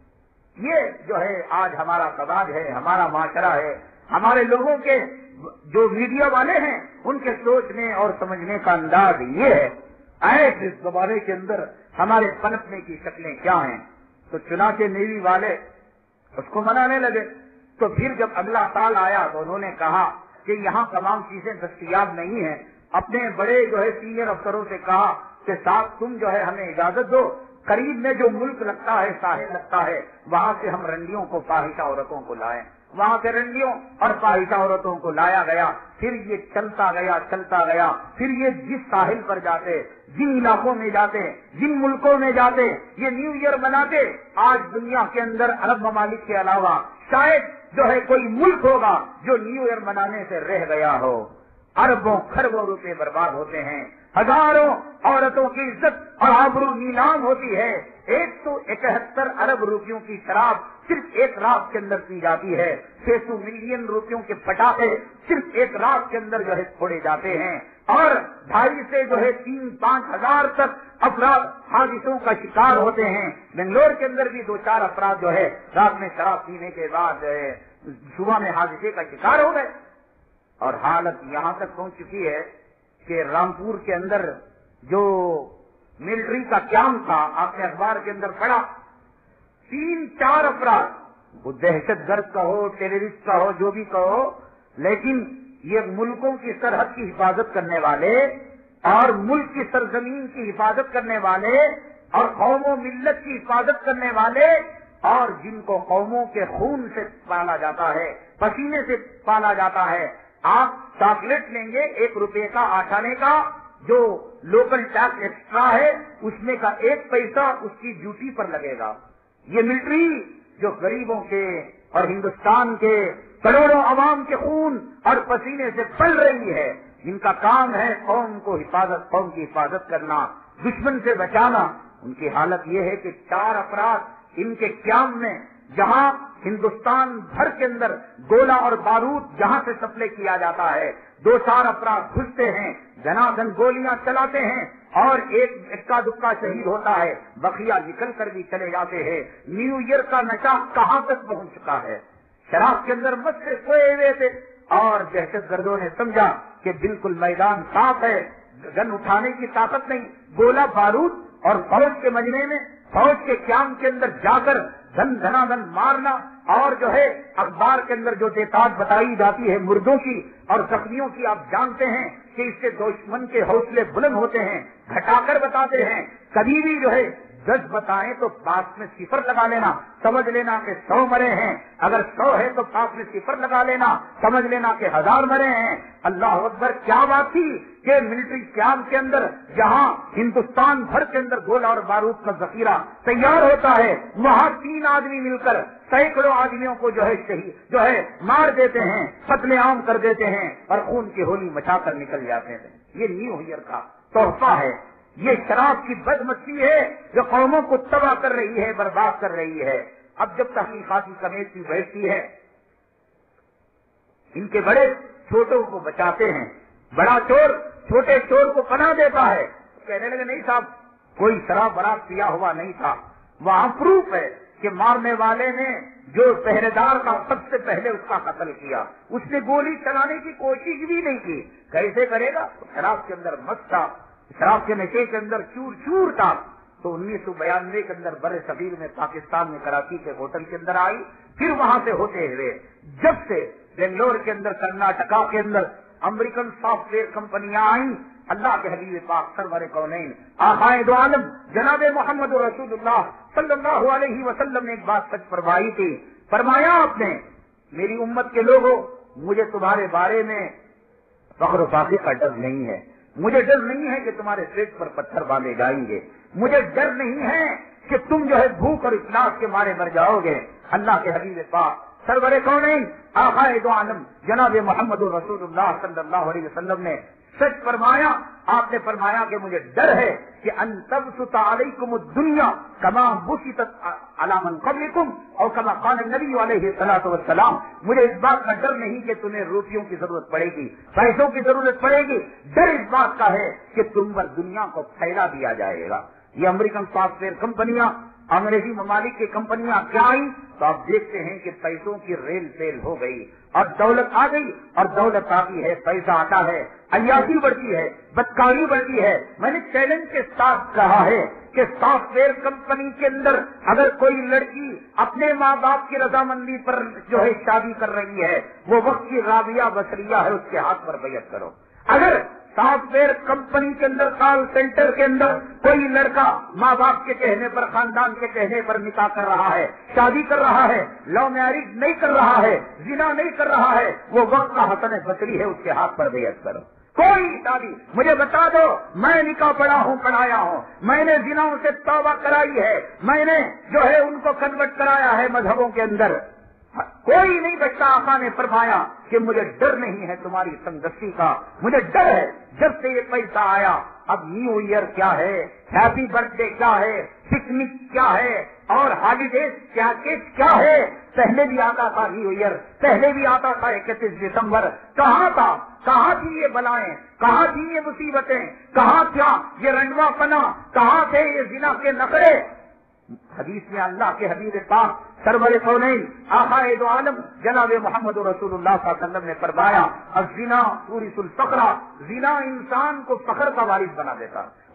یہ جو ہے آج ہمارا سماج ہے, ہمارا معاشرہ ہے. ہمارے لوگوں کے جو میڈیا والے ہیں ان کے سوچنے اور سمجھنے کا انداز یہ ہے. ایس اس زمانے کے اندر ہمارے پنپنے کی شکلیں کیا ہیں. تو چنانچہ نیوی والے اس کو منانے لگے. تو پھر جب اگلا سال آیا تو انہوں نے کہا کہ یہاں تمام چیزیں دستیاب نہیں ہیں. اپنے بڑے جو ہے سینئر افسروں سے کہا کہ صاحب تم جو ہے ہمیں اجازت دو, قریب میں جو ملک لگتا ہے, ساحل لگتا ہے, وہاں سے ہم رنڈیوں کو, فاحشہ عورتوں کو لائیں. وہاں سے رنڈیوں اور فاحشہ عورتوں کو لایا گیا. پھر یہ چلتا گیا چلتا گیا پھر یہ جس ساحل پر جاتے, جن علاقوں میں جاتے, جن ملکوں میں جاتے, یہ نیو ایئر مناتے. آج دنیا کے اندر عرب ممالک کے علاوہ شاید جو ہے کوئی ملک ہوگا جو نیو ایئر منانے سے رہ گیا ہو. اربوں خربوں روپے برباد ہوتے ہیں, ہزاروں عورتوں کی عزت اور آبرو نیلام ہوتی ہے. ایک سو اکہتر ارب روپیوں کی شراب صرف ایک رات کے اندر پی جاتی ہے. چھ سو ملین روپیوں کے پٹاخے صرف ایک رات کے اندر جو ہے چھوڑے جاتے ہیں. اور ڈھائی سے جو ہے تین پانچ ہزار تک افراد حادثوں کا شکار ہوتے ہیں. بنگلور کے اندر بھی دو چار افراد جو ہے رات میں شراب پینے کے بعد صبح میں حادثے کا شکار ہو گئے. اور حالت یہاں تک پہنچ چکی ہے کہ رامپور کے اندر جو ملٹری کا قیام تھا، آپ نے اخبار کے اندر پڑھا، تین چار افراد، وہ دہشت گرد کا ہو، ٹیررسٹ کا ہو، جو بھی کہو، لیکن یہ ملکوں کی سرحد کی حفاظت کرنے والے اور ملک کی سرزمین کی حفاظت کرنے والے اور قوم و ملت کی حفاظت کرنے والے اور جن کو قوموں کے خون سے پالا جاتا ہے، پسینے سے پالا جاتا ہے. آپ چاکلیٹ لیں گے ایک روپے کا آٹھانے کا، جو لوکل ٹیکس ایکسٹرا ہے اس میں کا ایک پیسہ اس کی ڈیوٹی پر لگے گا. یہ ملٹری جو غریبوں کے اور ہندوستان کے کروڑوں عوام کے خون اور پسینے سے پل رہی ہے، جن کا کام ہے قوم کو حفاظت قوم کی حفاظت کرنا، دشمن سے بچانا، ان کی حالت یہ ہے کہ چار افراد ان کے قیام میں، جہاں ہندوستان بھر کے اندر گولہ اور بارود جہاں سے سپلائی کیا جاتا ہے، دو چار افراد گھستے ہیں، جنادن گولیاں چلاتے ہیں اور ایک اکا دکا شہید ہوتا ہے، بقیہ نکل کر بھی چلے جاتے ہیں. نیو ایئر کا نشہ کہاں تک پہنچ چکا ہے؟ شراب کے اندر مست سے سوئے ہوئے تھے اور دہشت گردوں نے سمجھا کہ بالکل میدان صاف ہے، گن اٹھانے کی طاقت نہیں، گولہ بارود اور فوج کے مجمع میں، فوج کے قیام کے اندر جا کر دھن دھنا دھن مارنا، اور جو ہے اخبار کے اندر جو تعداد بتائی جاتی ہے مردوں کی اور زخمیوں کی، آپ جانتے ہیں کہ اس سے دشمن کے حوصلے بلند ہوتے ہیں، گھٹا کر بتاتے ہیں. کبھی بھی جو ہے دس بتائیں تو پاس میں صفر لگا لینا، سمجھ لینا کہ سو مرے ہیں، اگر سو ہے تو پاس میں صفر لگا لینا، سمجھ لینا کہ ہزار مرے ہیں. اللہ اکبر، کیا بات تھی کہ ملٹری قیام کے اندر جہاں ہندوستان بھر کے اندر گولہ اور بارود کا ذخیرہ تیار ہوتا ہے، وہاں تین آدمی مل کر سینکڑوں آدمیوں کو جو ہے شہید جو ہے مار دیتے ہیں، قتل عام کر دیتے ہیں اور خون کی ہولی مچا کر نکل جاتے ہیں. یہ نیو ایئر کا تحفہ ہے. یہ شراب کی بد مچھی ہے جو قوموں کو تباہ کر رہی ہے، برباد کر رہی ہے. اب جب تحقیقاتی کمیٹی بیٹھتی ہے، ان کے بڑے چھوٹوں کو بچاتے ہیں، بڑا چور چھوٹے چور کو پناہ دیتا ہے. کہنے لگے نہیں صاحب، کوئی شراب براب پیا ہوا نہیں تھا. وہاں پروف ہے کہ مارنے والے نے جو پہرے دار کا سب سے پہلے اس کا قتل کیا، اس نے گولی چلانے کی کوشش بھی نہیں کی. کیسے کرے گا؟ شراب کے اندر مست تھا، شراب کے نشے کے اندر چور چور تھا. تو انیس سو بیانوے کے اندر بر صغیر میں پاکستان میں کراچی کے ہوٹل کے اندر آئی، پھر وہاں سے ہوتے ہوئے جب سے بنگلور کے اندر، کرناٹکا کے اندر امریکن سافٹ ویئر کمپنیاں آئیں، اللہ کے حبیب پاک سرور کونین آقائے دو عالم جناب محمد رسول اللہ صلی اللہ علیہ وسلم نے ایک بات سچ فرمائی تھی. فرمایا آپ نے، میری امت کے لوگوں، مجھے تمہارے بارے میں فخر و فاخر کا ڈر نہیں ہے، مجھے ڈر نہیں ہے کہ تمہارے پیٹ پر پتھر باندھے جائیں گے، مجھے ڈر نہیں ہے کہ تم جو ہے بھوک اور افلاس کے مارے مر جاؤ گے. اللہ کے حبیب پاک سرور کونین آقائے دو عالم جناب محمد رسول اللہ صلی اللہ علیہ وسلم نے سچ فرمایا. آپ نے فرمایا کہ مجھے ڈر ہے کہ ان تبسط علیکم الدنیا کما بسطت علی من قبلکم اور کما قال النبی علیہ الصلوۃ والسلام. مجھے اس بات کا ڈر نہیں کہ تمہیں روٹیوں کی ضرورت پڑے گی، پیسوں کی ضرورت پڑے گی، ڈر اس بات کا ہے کہ تم پر دنیا کو پھیلا دیا جائے گا. یہ امریکن سافٹ ویئر کمپنیاں، انگریزی ممالک کی کمپنیاں کیا آئیں تو آپ دیکھتے ہیں کہ پیسوں کی ریل سیل ہو گئی اور دولت آ گئی، اور دولت آتی ہے، پیسہ آتا ہے، عیاشی بڑھتی ہے، بدکاری بڑھتی ہے. میں نے چیلنج کے ساتھ کہا ہے کہ سافٹ ویئر کمپنی کے اندر اگر کوئی لڑکی اپنے ماں باپ کی رضامندی پر جو ہے شادی کر رہی ہے، وہ وقت کی رابعہ بصریہ ہے، اس کے ہاتھ پر بیعت کرو. اگر سافٹ ویئر کمپنی کے اندر، کال سینٹر کے اندر کوئی لڑکا ماں باپ کے کہنے پر، خاندان کے کہنے پر نکاح کر رہا ہے، شادی کر رہا ہے، لو میرج نہیں کر رہا ہے، زنا نہیں کر رہا ہے، وہ وقت کا حسن بصری ہے، اس کے ہاتھ پر بیعت کرو. کوئی شادی مجھے بتا دو، میں نکاح پڑھا ہوں، پڑھایا ہوں، میں نے زناؤں سے توبہ کرائی ہے، میں نے جو ہے ان کو کنورٹ کرایا ہے مذہبوں کے اندر. کوئی نہیں بچتا. آقا نے فرمایا کہ مجھے ڈر نہیں ہے تمہاری سنگستی کا، مجھے ڈر ہے جب سے یہ پیسہ آیا. اب نیو ایئر کیا ہے، ہیپی برتھ ڈے کیا ہے، پکنک کیا ہے اور ہالیڈیز کیا کیا ہے. پہلے بھی آتا تھا نیو ایئر، پہلے بھی آتا تھا اکتیس دسمبر. کہاں تھا، کہاں تھی یہ بلائیں، کہاں تھی یہ مصیبتیں، کہاں تھا یہ رنڈوا پنا، کہاں تھے یہ زنا کے نخرے. حدیث میں اللہ کے حبیب پاک سرور کونین آقائے دو عالم جناب محمد رسول اللہ صلی اللہ علیہ وسلم نے فرمایا، الزنا تورث الفقر، زنا انسان کو فخر کا وارث بنا دیتا.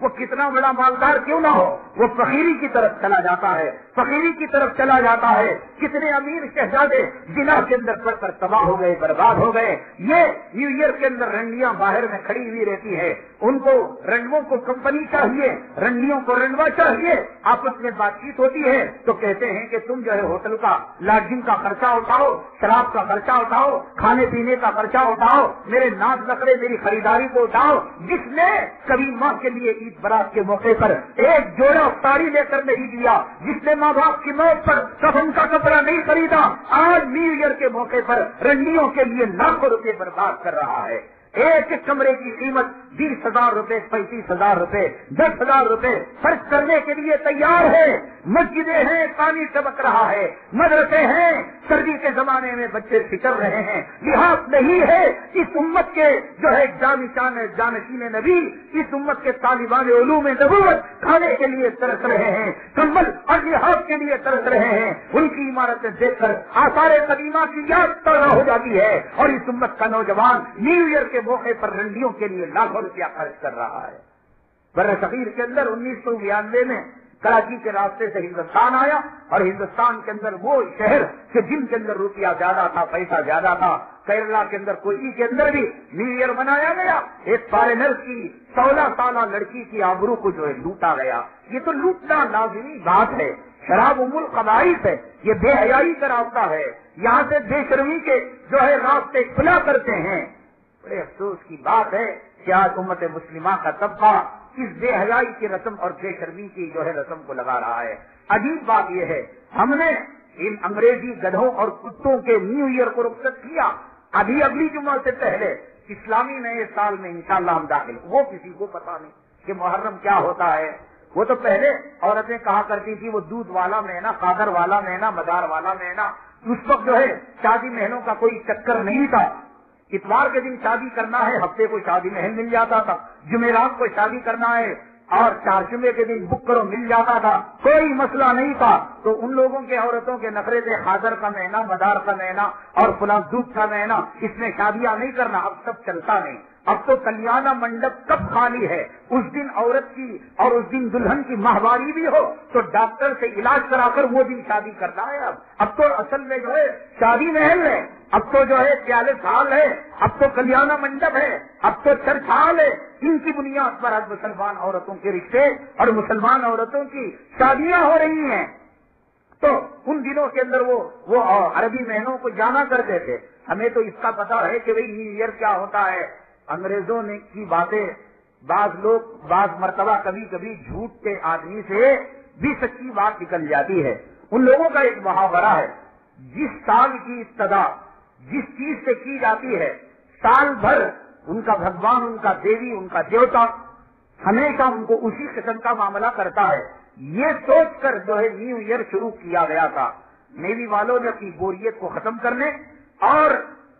وہ کتنا بڑا مالدار کیوں نہ ہو، وہ فقیری کی طرف چلا جاتا ہے، فقیری کی طرف چلا جاتا ہے۔ کتنے امیر شہزادے زنا کے اندر پڑ کر تباہ ہو گئے، برباد ہو گئے۔ یہ نیو ایئر کے اندر رنڈیاں باہر میں کھڑی ہوئی رہتی ہے، ان کو رنڈوں کو کمپنی چاہیے، رنڈیوں کو رنڈوا چاہیے، آپس میں بات چیت ہوتی ہے تو کہتے ہیں کہ تم جو ہے ہوٹل کا لاڈجنگ کا خرچہ اٹھاؤ، شراب کا خرچہ اٹھاؤ، کھانے پینے کا خرچہ اٹھاؤ، میرے ناز نخرے میری خریداری کو اٹھاؤ۔ جس نے کبھی ماں کے لیے عید برات کے موقع پر ایک جوڑا ساڑی لے کر نہیں دیا، جس نے ماں باپ کی موت پر کفن کا کپڑا نہیں خریدا، آج نیو ایئر کے موقع پر رنڈیوں کے لیے لاکھوں روپے برباد کر رہا ہے۔ ایک ایک کمرے کی قیمت بیس ہزار روپے، پینتیس ہزار روپے، دس ہزار روپے خرچ کرنے کے لیے تیار ہے۔ مسجدیں ہیں، پانی ٹپک رہا ہے، مدرسے ہیں، سردی کے زمانے میں بچے فکر رہے ہیں، لحاظ نہیں ہے۔ اس امت کے جو ہے جانشان جانشین نبی، اس امت کے طالبان علوم نبوت کھانے کے لیے ترس رہے ہیں، کمبل اور لحاظ کے لیے ترس رہے ہیں۔ ان کی عمارتیں دیکھ کر آثار قدیمہ کی یاد تازہ ہو جاتی ہے، اور اس امت کا نوجوان نیو ایئر کے موقع پر رنڈیوں کے لیے لاکھوں روپیہ خرچ کر رہا ہے۔ بر صغیر کے اندر انیس سو بیانوے میں کراچی کے راستے سے ہندوستان آیا، اور ہندوستان کے اندر وہ شہر کہ جن کے اندر روپیہ زیادہ تھا، پیسہ زیادہ تھا، کیرلا کے اندر کوچی کے اندر بھی نیو ایئر منایا گیا۔ ایک فارنر کی سولہ سالہ لڑکی کی آبرو کو جو ہے لوٹا گیا۔ یہ تو لوٹنا لازمی بات ہے، شراب ام الخبائث ہے، یہ بے حیائی کا راستہ ہے۔ یہاں سے بے شرمی کے جو ہے راستے کھلا کرتے ہیں۔ بڑے افسوس کی بات ہے کہ آج امت مسلمہ کا طبقہ اس بے حیائی کی رسم اور بے شرمی کی جو ہے رسم کو لگا رہا ہے۔ عجیب بات یہ ہے، ہم نے ان انگریزی گدھوں اور کتوں کے نیو ایئر کو رخصت کیا، ابھی اگلی جمعہ سے پہلے اسلامی نئے سال میں انشاءاللہ ہم داخل، وہ کسی کو پتا نہیں کہ محرم کیا ہوتا ہے۔ وہ تو پہلے عورتیں کہا کرتی تھی وہ دودھ والا مہینہ، قادر والا مہینہ، مدار والا مہینہ، اس وقت جو ہے شادی محلوں کا کوئی چکر نہیں تھا۔ اتوار کے دن شادی کرنا ہے، ہفتے کو شادی محل مل جاتا تھا، جمعرات کو شادی کرنا ہے اور چار جمعے کے دن بک کرو مل جاتا تھا، کوئی مسئلہ نہیں تھا۔ تو ان لوگوں کے عورتوں کے نخرے تھے خاطر کا مہینہ، مدار کا مہینہ اور فلاں دودھ کا مہینہ، اس میں شادیاں نہیں کرنا۔ اب سب چلتا نہیں، اب تو کلیانہ منڈپ کب خالی ہے، اس دن عورت کی اور اس دن دلہن کی ماہواری بھی ہو تو ڈاکٹر سے علاج کرا کر وہ دن شادی کرنا ہے۔ اب اب تو اصل میں جو ہے شادی محل ہے، اب تو جو ہے پیالس ہال ہے، اب تو کلیانہ منڈپ ہے، اب تو چرچ ہال ہے۔ ان کی بنیاد پر آج مسلمان عورتوں کے رشتے اور مسلمان عورتوں کی شادیاں ہو رہی ہیں۔ تو ان دنوں کے اندر وہ وہ عربی مہینوں کو جانا کرتے تھے۔ ہمیں تو اس کا پتا ہے کہ بھئی نیو ایئر کیا ہوتا ہے۔ انگریزوں نے کی باتیں بعض لوگ بعض مرتبہ کبھی کبھی جھوٹ کے آدمی سے بھی سچی بات نکل جاتی ہے۔ ان لوگوں کا ایک محاورہ ہے، جس سال کی ابتدا جس چیز سے کی جاتی ہے، سال بھر ان کا بھگوان، ان کا دیوی، ان کا دیوتا ہمیشہ ان کو اسی قسم کا معاملہ کرتا ہے۔ یہ سوچ کر جو ہے نیو ایئر شروع کیا گیا تھا۔ نیوی والوں نے اپنی بوریت کو ختم کرنے اور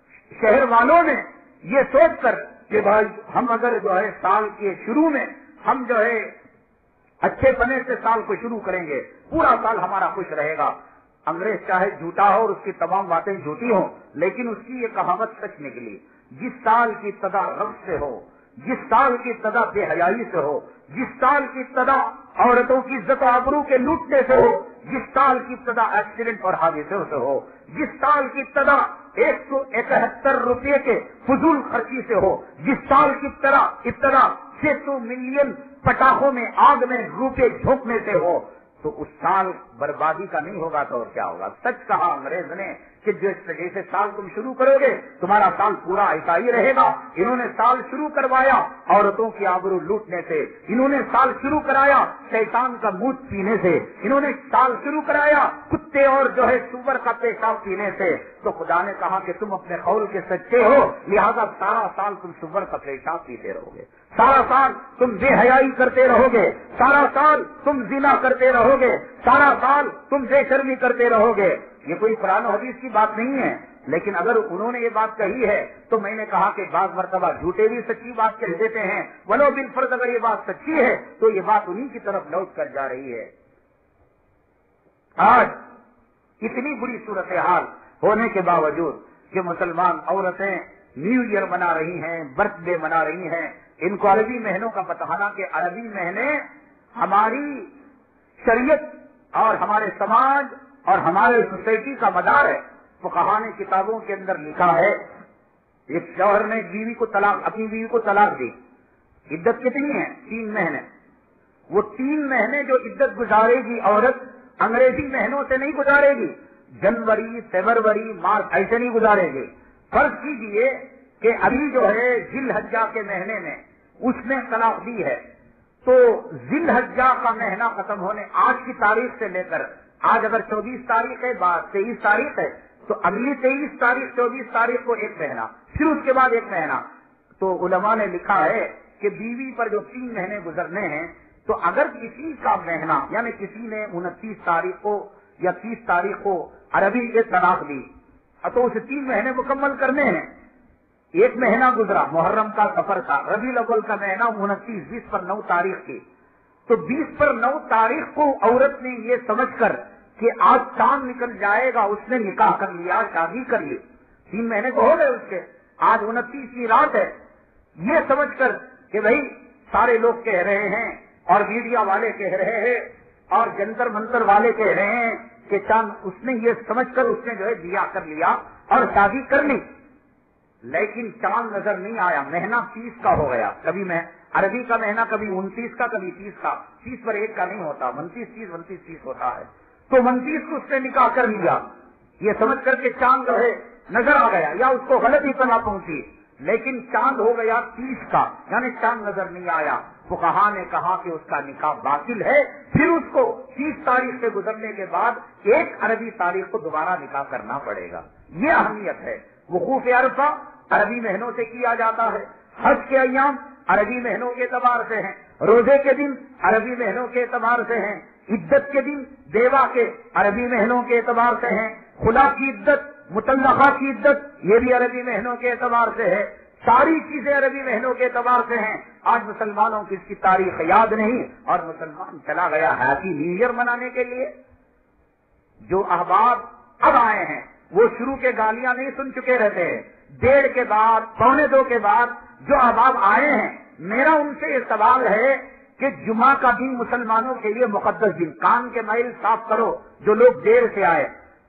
شہر والوں نے یہ سوچ کر کہ بھائی ہم اگر جو ہے سال کے شروع میں ہم جو ہے اچھے پنے سے سال کو شروع کریں گے، پورا سال ہمارا خوش رہے گا۔ انگریز چاہے جھوٹا ہو اور اس کی تمام باتیں جھوٹی ہوں، لیکن اس کی یہ کہاوت سچ نکلی، جس سال کی ابتدا رب سے ہو، جس سال کی ابتدا بے حیائی سے ہو، جس سال کی ابتدا عورتوں کی عزت و آبرو کے لوٹنے سے ہو، جس سال کی ابتدا ایکسیڈنٹ اور حادثوں سے ہو، جس سال کی ابتدا ایک سو اکہتر روپے کے فضول خرچی سے ہو، جس سال کی ابتدا ابتدا چھ سو ملین پٹاخوں میں آگ میں روپے جھونکنے سے ہو، تو اس سال بربادی کا نہیں ہوگا تو اور کیا ہوگا۔ سچ کہا انگریز نے کہ جیسے سال تم شروع کرو گے تمہارا سال پورا ایسا ہی رہے گا۔ انہوں نے سال شروع کروایا عورتوں کی آبرو لوٹنے سے، انہوں نے سال شروع کرایا شیطان کا موت پینے سے، انہوں نے سال شروع کرایا کتے اور جو ہے سور کا پیشاب پینے سے۔ تو خدا نے کہا کہ تم اپنے قول کے سچے ہو، لہذا سارا سال تم سور کا پیشاب پیتے رہو گے، سارا سال تم بے حیائی کرتے رہو گے، سارا سال تم زنا کرتے رہو گے، سارا سال تم بے شرمی کرتے رہو گے۔ یہ کوئی قرآن و حدیث کی بات نہیں ہے، لیکن اگر انہوں نے یہ بات کہی ہے تو میں نے کہا کہ بعض مرتبہ جھوٹے بھی سچی بات کہہ دیتے ہیں، ولو بالفرض اگر یہ بات سچی ہے تو یہ بات انہی کی طرف لوٹ کر جا رہی ہے۔ آج اتنی بری صورتحال ہونے کے باوجود کہ مسلمان عورتیں نیو ایئر منا رہی ہیں، برتھ ڈے منا رہی ہیں، ان کو عربی مہینوں کا پتہ، حالانکہ عربی مہینے ہماری شریعت اور ہمارے سماج اور ہمارے سوسائٹی کا مدار ہے۔ فقہاء نے کتابوں کے اندر لکھا ہے، ایک شوہر نے بیوی کو طلاق اپنی بیوی کو طلاق دی، عدت کتنی ہے؟ تین مہینے۔ وہ تین مہینے جو عدت گزارے گی عورت انگریزی مہینوں سے نہیں گزارے گی، جنوری فروری مارچ ایسے نہیں گزارے گی۔ فرض کیجئے کہ ابھی جو ہے ذی الحجہ کے مہینے میں اس نے طلاق دی ہے، تو ذی الحجہ کا مہینہ ختم ہونے آج کی تاریخ سے لے کر آج اگر چوبیس تاریخ ہے، بعد تیئیس تاریخ ہے، تو اگلی تیئیس تاریخ چوبیس تاریخ کو ایک مہینہ، پھر اس کے بعد ایک مہینہ۔ تو علماء نے لکھا ہے کہ بیوی پر جو تین مہینے گزرنے ہیں، تو اگر کسی کا مہینہ یعنی کسی نے انتیس تاریخ کو یا تیس تاریخ کو عربی کے طلاق دی، تو اسے تین مہینے مکمل کرنے ہیں۔ ایک مہینہ گزرا، محرم کا سفر کا، ربیع الاول کا مہینہ انتیس، بیس پر نو تاریخ کی، تو بیس پر نو تاریخ کو عورت نے یہ سمجھ کر کہ آج چاند نکل جائے گا اس نے نکاح کر لیا، شادی کر لی، تین مہینے تو ہو گئے اس کے، آج انتیس کی رات ہے، یہ سمجھ کر کہ بھائی سارے لوگ کہہ رہے ہیں اور میڈیا والے کہہ رہے ہیں اور جنتر منتر والے کہہ رہے ہیں کہ چاند، اس نے یہ سمجھ کر اس نے جو ہے بیاہ کر لیا اور شادی کر لی، لیکن چاند نظر نہیں آیا، مہینہ تیس کا ہو گیا، کبھی میں عربی کا مہینہ کبھی انتیس کا کبھی تیس کا، تیس پر ایک کا نہیں ہوتا، انتیس تیس انتیس تیس ہوتا ہے، تو انتیس کو اس نے نکاح کر لیا، یہ سمجھ کر کے چاند جو ہے نظر آ گیا یا اس کو غلط اطلاع پہنچی، لیکن چاند ہو گیا تیس کا، یعنی چاند نظر نہیں آیا، فقہاء نے کہا کہ اس کا نکاح باطل ہے، پھر اس کو تیس تاریخ سے گزرنے کے بعد ایک عربی تاریخ کو دوبارہ نکاح کرنا پڑے گا۔ یہ اہمیت ہے۔ وقوف عرفہ عربی مہینوں سے کیا جاتا ہے، حج کے ایام عربی مہینوں کے اعتبار سے ہیں، روزے کے دن عربی مہینوں کے اعتبار سے ہیں، عدت کے دن بیوہ کے عربی مہینوں کے اعتبار سے ہیں، خلا کی عدت، مطلقہ کی عدت یہ بھی عربی مہینوں کے اعتبار سے ہے، ساری چیزیں عربی مہینوں کے اعتبار سے ہیں۔ آج مسلمانوں کی اس کی تاریخ یاد نہیں اور مسلمان چلا گیا ہیپی نیو ایئر منانے کے لیے۔ جو احباب اب آئے ہیں وہ شروع کے گالیاں نہیں سن چکے رہتے ہیں، ڈیڑھ کے بعد پونے دو کے بعد جو احباب آئے ہیں، میرا ان سے یہ سوال ہے کہ جمعہ کا دن مسلمانوں کے لیے مقدس دن، کان کے میل صاف کرو جو لوگ دیر سے آئے۔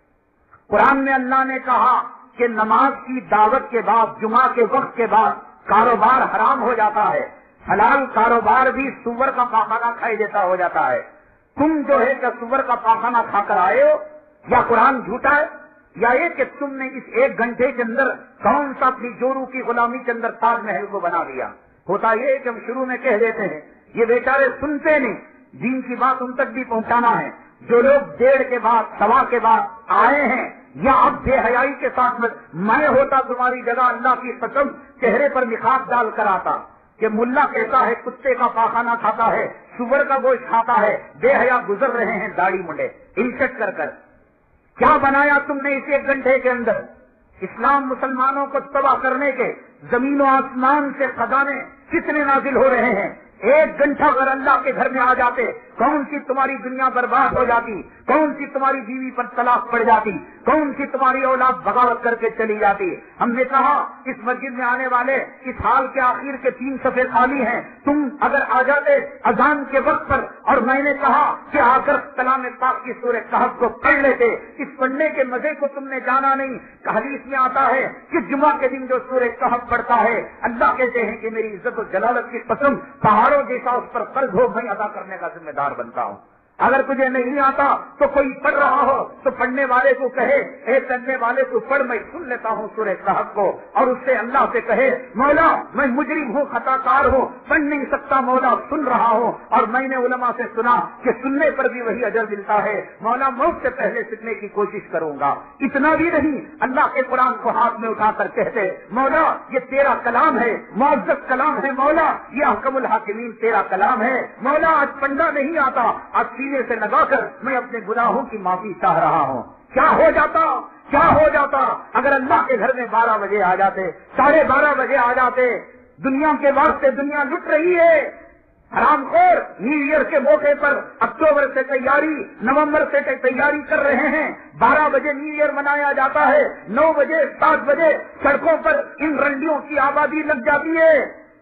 قرآن میں اللہ نے کہا کہ نماز کی دعوت کے بعد جمعہ کے وقت کے بعد کاروبار حرام ہو جاتا ہے، حلال کاروبار بھی سور کا پاخانہ کھائی دیتا ہو جاتا ہے۔ تم جو ہے کہ سور کا پاخانہ کھا کر آئے ہو، یا قرآن جھوٹا ہے، یا یہ کہ تم نے اس ایک گھنٹے کے اندر کون سا اپنی جورو کی غلامی کے اندر تاج محل کو بنا دیا۔ ہوتا یہ کہ ہم شروع میں کہہ دیتے ہیں، یہ بیچارے سنتے نہیں، دین کی بات ان تک بھی پہنچانا ہے۔ جو لوگ ڈیڑھ کے بعد سوا کے بعد آئے ہیں یا اب بے حیائی کے ساتھ میں ہوتا تمہاری جگہ اللہ کی قسم چہرے پر نقاب ڈال کر آتا کہ ملا کہتا ہے کتے کا پاخانہ کھاتا ہے، سور کا گوشت کھاتا ہے، بے حیا گزر رہے ہیں داڑھی منڈے انسٹ کر کر۔ کیا بنایا تم نے اس ایک گھنٹے کے اندر؟ اسلام مسلمانوں کو تباہ کرنے کے زمین و آسمان سے خزانے کتنے نازل ہو رہے ہیں۔ ایک گھنٹہ اگر اللہ کے گھر میں آ جاتے، کون سی تمہاری دنیا برباد ہو جاتی، کون سی تمہاری بیوی پر طلاق پڑ جاتی، کون سی تمہاری اولاد بغاوت کر کے چلی جاتی۔ ہم نے کہا اس مسجد میں آنے والے اس حال کے آخر کے تین صفحے خالی ہیں، تم اگر آ جاتے اذان کے وقت پر اور میں نے کہا کہ آ کر کلام پاک کی سورہ کہف کو پڑھ لیتے، اس پڑھنے کے مزے کو تم نے جانا نہیں۔ حدیث میں آتا ہے کہ جمعہ کے دن جو سورہ کہف پڑھتا ہے، اللہ کہتے ہیں کہ میری عزت و جلالت کی قسم پہاڑوں جیسا اس پر قرض ہو میں ادا کرنے کا ذمہ دار بنتا ہوں۔ اگر تجھے نہیں آتا تو کوئی پڑھ رہا ہو تو پڑھنے والے کو کہے، اے پڑھنے والے کو پڑھ، میں سن لیتا ہوں سورہ کہف کو، اور اس سے اللہ سے کہے مولا میں مجرم ہوں، خطا کار ہوں، پڑھ نہیں سکتا مولا، سن رہا ہوں، اور میں نے علماء سے سنا کہ سننے پر بھی وہی اجر ملتا ہے، مولا موت سے پہلے سیکھنے کی کوشش کروں گا۔ اتنا بھی نہیں، اللہ کے قرآن کو ہاتھ میں اٹھا کر کہتے مولا یہ تیرا کلام ہے، معزز کلام ہے مولا، یہ احکم الحاکمین تیرا کلام ہے مولا، آج پڑھنا نہیں آتا، آج سینے سے لگا کر میں اپنے گناہوں کی معافی چاہ رہا ہوں۔ کیا ہو جاتا کیا ہو جاتا اگر اللہ کے گھر میں بارہ بجے آ جاتے، ساڑھے بارہ بجے آ جاتے؟ دنیا کے واسطے دنیا لٹ رہی ہے، حرام خور نیو ایئر کے موقع پر اکتوبر سے تیاری، نومبر سے تیاری کر رہے ہیں، بارہ بجے نیو ایئر منایا جاتا ہے، نو بجے سات بجے سڑکوں پر ان رنڈیوں کی آبادی لگ جاتی ہے۔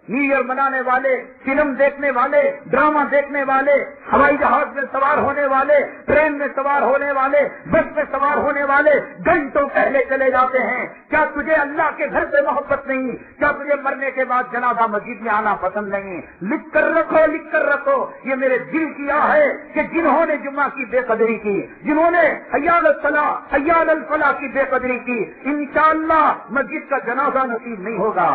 نیو ایئر منانے والے، فلم دیکھنے والے، ڈرامہ دیکھنے والے، ہوائی جہاز میں سوار ہونے والے، ٹرین میں سوار ہونے والے، بس میں سوار ہونے والے گھنٹوں پہلے چلے جاتے ہیں. کیا تجھے اللہ کے گھر سے محبت نہیں؟ کیا تجھے مرنے کے بعد جنازہ مسجد میں آنا پسند نہیں؟ لکھ کر رکھو، لکھ کر رکھو، یہ میرے دل کی آہ ہے کہ جنہوں نے جمعہ کی بے قدری کی، جنہوں نے حیال الصلاح حیال الفلاح کی بے قدری کی، انشاءاللہ مسجد کا جنازہ نصیب نہیں ہوگا.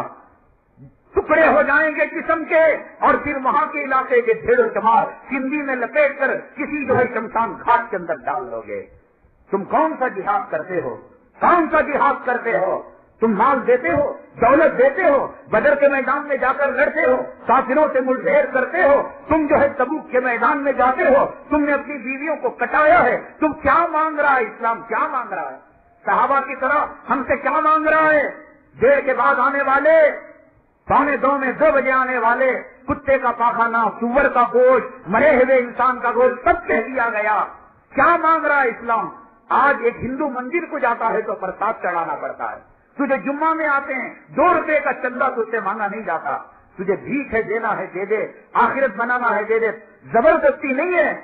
ٹکڑے ہو جائیں گے جسم کے، اور پھر وہاں کے علاقے کے بھیڑ و شمار سندھی میں لپیٹ کر کسی جو ہے شمشان گھاٹ کے اندر ڈال دو گے. تم کون سا جہاد کرتے ہو؟ کون سا جہاد کرتے ہو؟ تم مال دیتے ہو، دولت دیتے ہو، بدر کے میدان میں جا کر لڑتے ہو، کافروں سے ملبھیر کرتے ہو، تم جو ہے تبوک کے میدان میں جاتے ہو، تم نے اپنی بیویوں کو کٹایا ہے. تم کیا مانگ رہا ہے؟ اسلام کیا مانگ رہا ہے؟ صحابہ کی طرح ہم سے کیا مانگ رہا ہے؟ دیر کے بعد آنے والے، پونے دو میں دو بجے آنے والے، کتے کا پاخانہ، سور کا گوشت، مرے ہوئے انسان کا گوشت سب کہہ دیا گیا. کیا مانگ رہا ہے اسلام؟ آج ایک ہندو مندر کو جاتا ہے تو پرساد چڑھانا پڑتا ہے. تجھے جمعہ میں آتے ہیں، دو روپے کا چندہ تجھ سے مانگا نہیں جاتا. تجھے بھیک ہے دینا ہے دے دے، آخرت بنانا ہے دے دے، زبردستی نہیں ہے.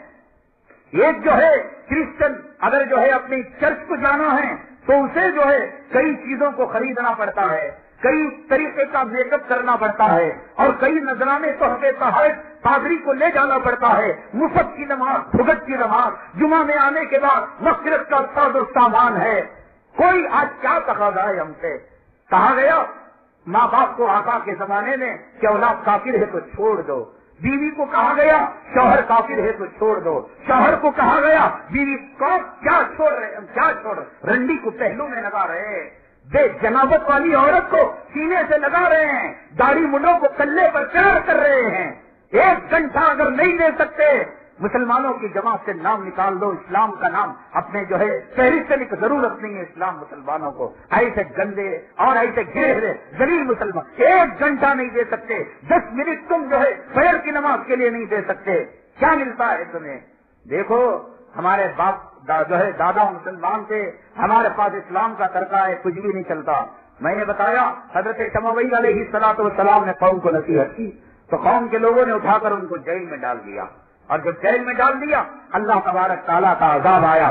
ایک جو ہے کرسچن اگر جو ہے اپنی چرچ کو جانا ہے تو اسے جو ہے کئی چیزوں کو خریدنا پڑتا ہے، کئی طریقے کا میک اپ کرنا پڑتا ہے، اور کئی نذرانے تحفے تحائف پادری کو لے جانا پڑتا ہے. مفت کی نماز، بھگت کی نماز، جمعہ میں آنے کے بعد مغفرت کا ساز و سامان ہے. کوئی آج کیا تقاضا ہے ہم سے؟ کہا گیا ماں باپ کو آقا کے زمانے میں کہ اولاد کافر ہے تو چھوڑ دو. بیوی کو کہا گیا شوہر کافر ہے تو چھوڑ دو. شوہر کو کہا گیا بیوی کو کیا چھوڑ رہے کیا چھوڑ رہے رنڈی کو پہلو میں لگا رہے ہیں، بے جنابت والی عورت کو سینے سے لگا رہے ہیں، داڑھی منڈوں کو کلے پر پیار کر رہے ہیں. ایک گھنٹہ اگر نہیں دے سکتے، مسلمانوں کی جماعت سے نام نکال دو، اسلام کا نام اپنے جو ہے فہرست سے کی ضرورت نہیں ہے. اسلام مسلمانوں کو ایسے گندے اور ایسے گہرے ذلیل مسلمان ایک گھنٹہ نہیں دے سکتے. دس منٹ تم جو ہے فجر کی نماز کے لیے نہیں دے سکتے. کیا ملتا ہے تمہیں؟ دیکھو ہمارے باپ دا جو ہے دادا مسلمان تھے، ہمارے پاس اسلام کا ترکہ ہے، کچھ بھی نہیں چلتا. میں نے بتایا حضرت شموئی علیہ الصلوۃ والسلام نے قوم کو نصیحت کی تو قوم کے لوگوں نے اٹھا کر ان کو جیل میں ڈال دیا، اور جب جیل میں ڈال دیا اللہ تبارک تعالیٰ کا عذاب آیا.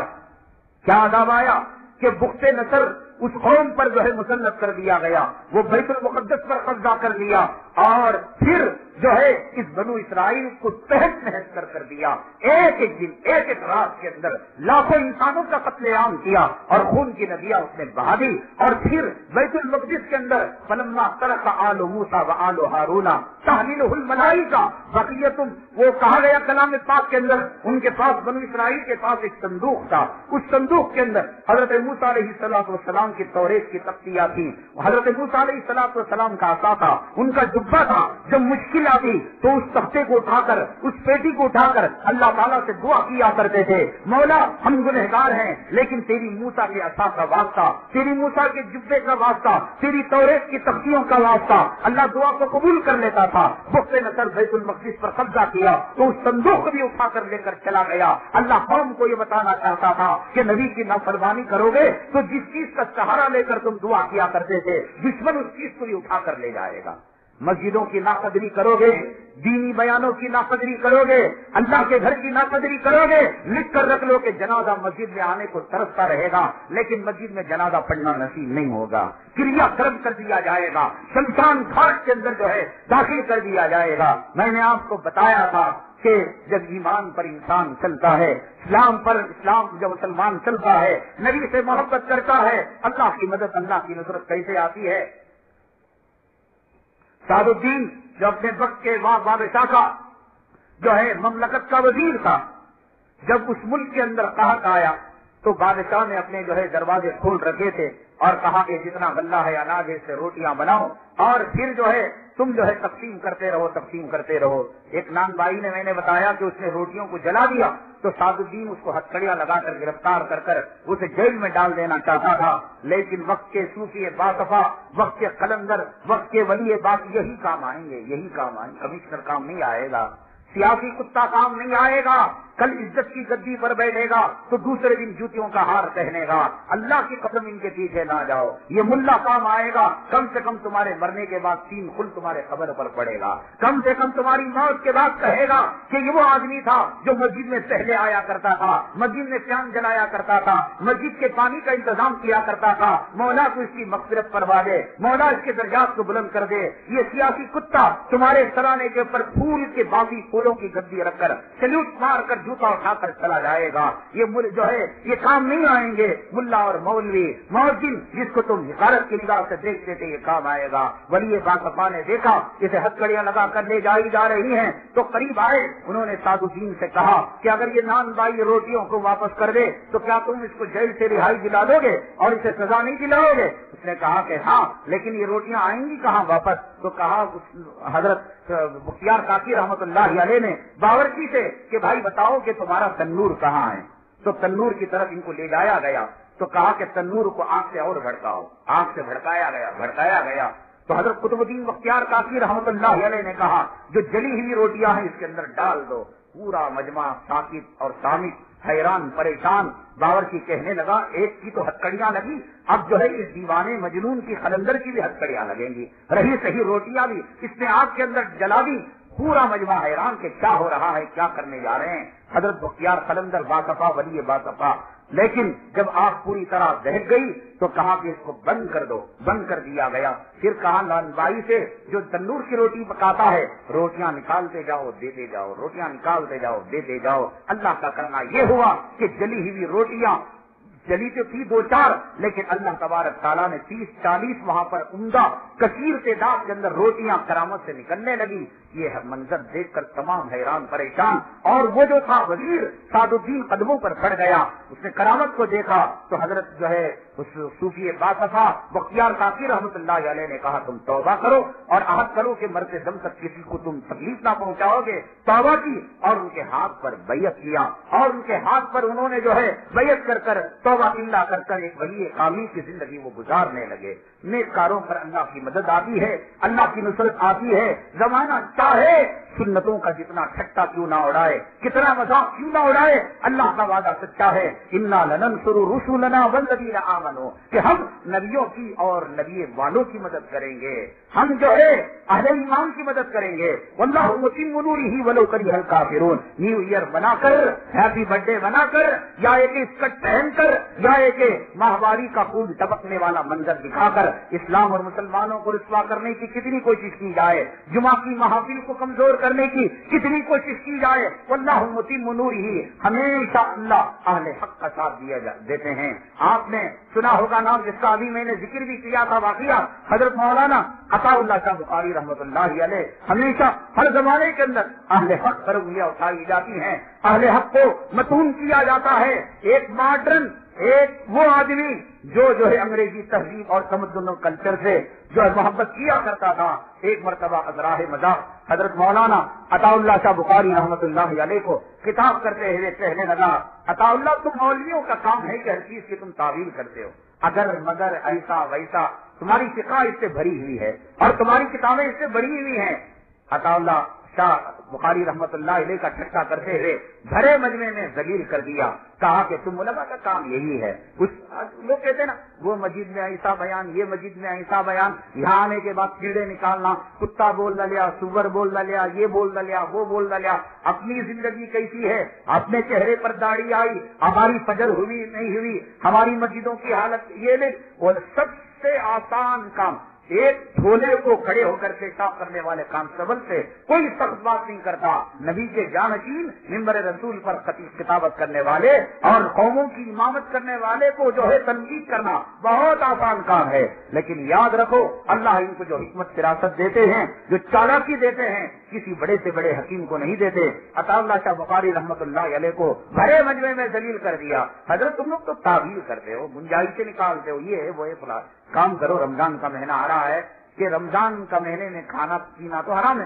کیا عذاب آیا کہ بخت نصر اس قوم پر جو ہے مسلط کر دیا گیا، وہ بیت المقدس پر قبضہ کر لیا، اور پھر جو ہے اس بنو اسرائیل کو تحت نحس کر کر دیا. ایک ایک دن ایک ایک رات کے اندر لاکھوں انسانوں کا قتل عام کیا اور خون کی ندیاں اس نے بہا دی. اور پھر بیت المقدس کے اندر فلما ترک آل موسیٰ و آل ہارون تحملہ الملائکہ بقیۃ، وہ کہا گیا کلام پاک کے اندر ان کے پاس بنو اسرائیل کے پاس ایک صندوق تھا، اس صندوق کے اندر حضرت موسیٰ علیہ الصلوۃ والسلام کی توریت کی تختیاں تھی، حضرت موسیٰ علیہ الصلوۃ والسلام کا عصا تھا، ان کا جبہ تھا. جب مشکل آتی تو اس تختے کو اٹھا کر اس پیٹی کو اٹھا کر اللہ تعالیٰ سے دعا کیا کرتے تھے، مولا ہم گنہگار ہیں لیکن تیری موسیٰ کے عصا کا واسطہ، تیری موسیٰ کے جبے کا واسطہ، تیری توریت کی تختیوں کا واسطہ. اللہ دعا کو قبول کر لیتا تھا. بخت نصر بیت المقدس پر قبضہ کیا تو اس صندوق کو بھی اٹھا کر لے کر چلا گیا. اللہ قوم کو یہ بتانا چاہتا تھا کہ نبی کی نافرمانی کرو گے تو جس چیز کا سہارا لے کر تم دعا کیا کرتے تھے دشمن اس چیز کو بھی اٹھا کر لے جائے گا. مسجدوں کی ناقدری کرو گے، دینی بیانوں کی ناقدری کرو گے، اللہ کے گھر کی ناقدری کرو گے، لکھ کر رکھ لو کہ جنازہ مسجد میں آنے کو ترستا رہے گا لیکن مسجد میں جنازہ پڑھنا نصیب نہیں ہوگا. کریا کرم کر دیا جائے گا، شمشان گھاٹ کے اندر جو ہے داخل کر دیا جائے گا. میں نے آپ کو بتایا تھا کہ جب ایمان پر انسان چلتا ہے، اسلام پر اسلام جب مسلمان چلتا ہے، نبی سے محبت کرتا ہے، اللہ کی مدد اللہ کی نصرت کیسے آتی ہے. سعد الدین جو اپنے وقت کے بادشاہ کا جو ہے مملکت کا وزیر تھا، جب اس ملک کے اندر قحط آیا تو بادشاہ نے اپنے جو ہے دروازے کھول رکھے تھے اور کہا کہ جتنا غلہ ہے اناج ہے سے روٹیاں بناؤ اور پھر جو ہے تم جو ہے تقسیم کرتے رہو تقسیم کرتے رہو. ایک نان بھائی نے میں نے بتایا کہ اس نے روٹیوں کو جلا دیا تو سعد الدین اس کو ہتھکڑیاں لگا کر گرفتار کر کر اسے جیل میں ڈال دینا چاہتا تھا. لیکن وقت کے صوفی باصفا، وقت کے قلندر، وقت کے ولی بات یہی کام آئیں گے، یہی کام آئیں گے. کمشنر کام نہیں آئے گا، سیاسی کتا کام نہیں آئے گا. کل عزت کی گدی پر بیٹھے گا تو دوسرے دن جوتیوں کا ہار پہنے گا. اللہ کی قسم ان کے پیچھے نہ جاؤ. یہ ملا کام آئے گا, کم سے کم تمہارے مرنے کے بعد تین خل تمہارے قبر پر پڑے گا. کم سے کم تمہاری موت کے بعد کہے گا کہ یہ وہ آدمی تھا جو مسجد میں پہلے آیا کرتا تھا, مسجد میں چاند جلایا کرتا تھا, مسجد کے پانی کا انتظام کیا کرتا تھا. مولا تو اس کی مغفرت فرما دے, مولا اس کے درجات کو بلند کر دے. یہ سیاسی کتا تمہارے سرانے کے اوپر پھول کے باقی پھولوں کی گدی رکھ کر سلیوٹ مار کر جوتا اٹھا کر چلا جائے گا. یہ مل جو ہے یہ کام نہیں آئیں گے. ملا اور مولوی مؤذن جس کو تم حقارت کی نگاہ سے دیکھتے تھے یہ کام آئے گا. ولی باقفا نے دیکھا اسے ہتھکڑیاں لگا کر لے جائی جا رہی ہیں تو قریب آئے. انہوں نے سعد الدین سے کہا کہ اگر یہ نان بائی روٹیوں کو واپس کر دے تو کیا تم اس کو جیل سے رہائی دلا دو گے اور اسے سزا نہیں دلاؤ گے؟ اس نے کہا کہ ہاں, لیکن یہ روٹیاں آئیں گی کہاں واپس؟ تو کہا حضرت بختیار کاکی رحمت اللہ علیہ نے باورچی سے کہ بھائی بتاؤ کہ تمہارا تنور کہاں ہے. تو تنور کی طرف ان کو لے جایا گیا تو کہا کہ تنور کو آنکھ سے اور بھڑکاؤ. آنکھ سے بھڑکایا گیا بھڑکایا گیا تو حضرت قطب الدین بختیار کاکی رحمت اللہ علیہ نے کہا جو جلی ہوئی روٹیاں ہیں اس کے اندر ڈال دو. پورا مجمع ساکت اور سامت حیران پریشان. باورچی کہنے لگا ایک کی تو ہتکڑیاں لگی, اب جو ہے اس دیوانے مجنون کی قلندر کی بھی ہتکڑیاں لگیں گی. رہی صحیح روٹیاں بھی اس نے آگ کے اندر جلا دی. پورا مجمع حیران کہ کیا ہو رہا ہے, کیا کرنے جا رہے ہیں. حضرت بختیار قلندر باصفا ولی باصفا, لیکن جب آگ پوری طرح دہک گئی تو کہا کہ اس کو بند کر دو. بند کر دیا گیا. پھر کہا لان بائی سے جو تندور کی روٹی پکاتا ہے روٹیاں نکالتے جاؤ دیتے جاؤ, روٹیاں نکالتے جاؤ دیتے جاؤ. اللہ کا کرنا یہ ہوا کہ جلی ہوئی روٹیاں جلی تو تھی دو چار, لیکن اللہ تبارک تعالیٰ نے تیس چالیس وہاں پر عمدہ کثیر تعداد کے اندر روٹیاں کرامت سے نکلنے لگی. یہ منظر دیکھ کر تمام حیران پریشان. اور وہ جو تھا وزیر سعد الدین قدموں پر پڑ گیا. اس نے کرامت کو دیکھا تو حضرت جو ہے اس صوفی باصفا بختیار کاکی رحمت اللہ علیہ نے کہا تم توبہ کرو اور عہد کرو کہ مرتے دم تک کسی کو تم تکلیف نہ پہنچاؤ گے. توبہ کی اور ان کے ہاتھ پر بیعت کیا اور ان کے ہاتھ پر انہوں نے جو ہے بیعت کر کر توبہ اللہ کر کر ایک ولی کامل کی زندگی وہ گزارنے لگے. نیک کاروں پر اللہ کی مدد آتی ہے, اللہ کی نصرت آتی ہے. زمانہ چاہے سنتوں کا جتنا ٹھٹا کیوں نہ اڑائے, کتنا مذاق کیوں نہ اڑائے, اللہ کا وعدہ سچا ہے. انا لننصر رسلنا والذین آمنوا کہ ہم نبیوں کی اور نبی والوں کی مدد کریں گے. ہم جو ہے اہل ایمان کی مدد کریں گے. واللہ متم نورہ ولو کرہ الکافرون. نیو ایئر بنا کر, ہیپی برتھ ڈے بنا کر, یا ایک اسکرٹ پہن کر, یا ایک ماہواری کا خون ٹپکنے والا منظر دکھا کر اسلام اور مسلمانوں کو رسوا کرنے کی کتنی کوشش کی جائے, جمعہ کی محافل کو کمزور کرنے کی کتنی کوشش کی جائے, واللہ متم نورہ ہمیشہ اللہ اہل حق کا ساتھ دیا دیتے ہیں. آپ نے سنا ہوگا نام جس کا ابھی میں نے ذکر بھی کیا تھا واقعہ, حضرت مولانا عطا اللہ شاہ بخاری رحمت اللہ علیہ. ہمیشہ ہر زمانے کے اندر اہل حق پر انگلیاں اٹھائی جاتی ہیں, اہل حق کو متون کیا جاتا ہے. ایک ماڈرن ایک وہ آدمی جو جو ہے انگریزی تہذیب اور تمدن و کلچر سے جو ہے محبت کیا کرتا تھا, ایک مرتبہ ازراہ مذاق حضرت مولانا عطا اللہ شاہ بخاری رحمت اللہ علیہ کو خطاب کرتے ہوئے کہنے لگا, عطا اللہ تم مولویوں کا کام ہے کہ ہر چیز کی تم تعویل کرتے ہو, اگر مگر ایسا ویسا, تمہاری فقہ اس سے بھری ہوئی ہے اور تمہاری کتابیں اس سے بھری ہوئی ہیں. عطا اللہ شاہ بخاری رحمت اللہ علیہ کا ٹھٹا کرتے ہوئے بھرے مجمع میں ذلیل کر دیا. کہا کہ تم علماء کا کام یہی ہے. کچھ لوگ کہتے ہیں نا وہ مسجد میں ایسا بیان, یہ مسجد میں ایسا بیان, یہاں آنے کے بعد کیڑے نکالنا, کتا بول نہ لیا, سور بول نہ لیا, یہ بول نہ لیا, وہ بول نہ لیا. اپنی زندگی کیسی ہے, اپنے چہرے پر داڑھی آئی, ہماری فجر ہوئی نہیں ہوئی, ہماری مسجدوں کی حالت یہ نہیں. اور سب سے آسان کام ایک ڈھولے کو کھڑے ہو کر پیشاب کرنے والے کانسٹیبل سے کوئی سخت بات نہیں کرتا. نبی کے جانشین ممبر رسول پر کتابت کرنے والے اور قوموں کی امامت کرنے والے کو جو ہے تنقید کرنا بہت آسان کام ہے. لیکن یاد رکھو اللہ ان کو جو حکمت فراست دیتے ہیں, جو چالاکی دیتے ہیں, کسی بڑے سے بڑے حکیم کو نہیں دیتے. عطا اللہ شاہ بخاری رحمت اللہ علیہ کو بڑے مجمع میں ذلیل کر دیا. حضرت تم لوگ تو تعویل کرتے ہو, گنجائش سے نکالتے ہو, یہ ہے وہ ہے فلاں. کام کرو, رمضان کا مہینہ آ رہا ہے کہ رمضان کا مہینے میں کھانا پینا تو حرام ہے,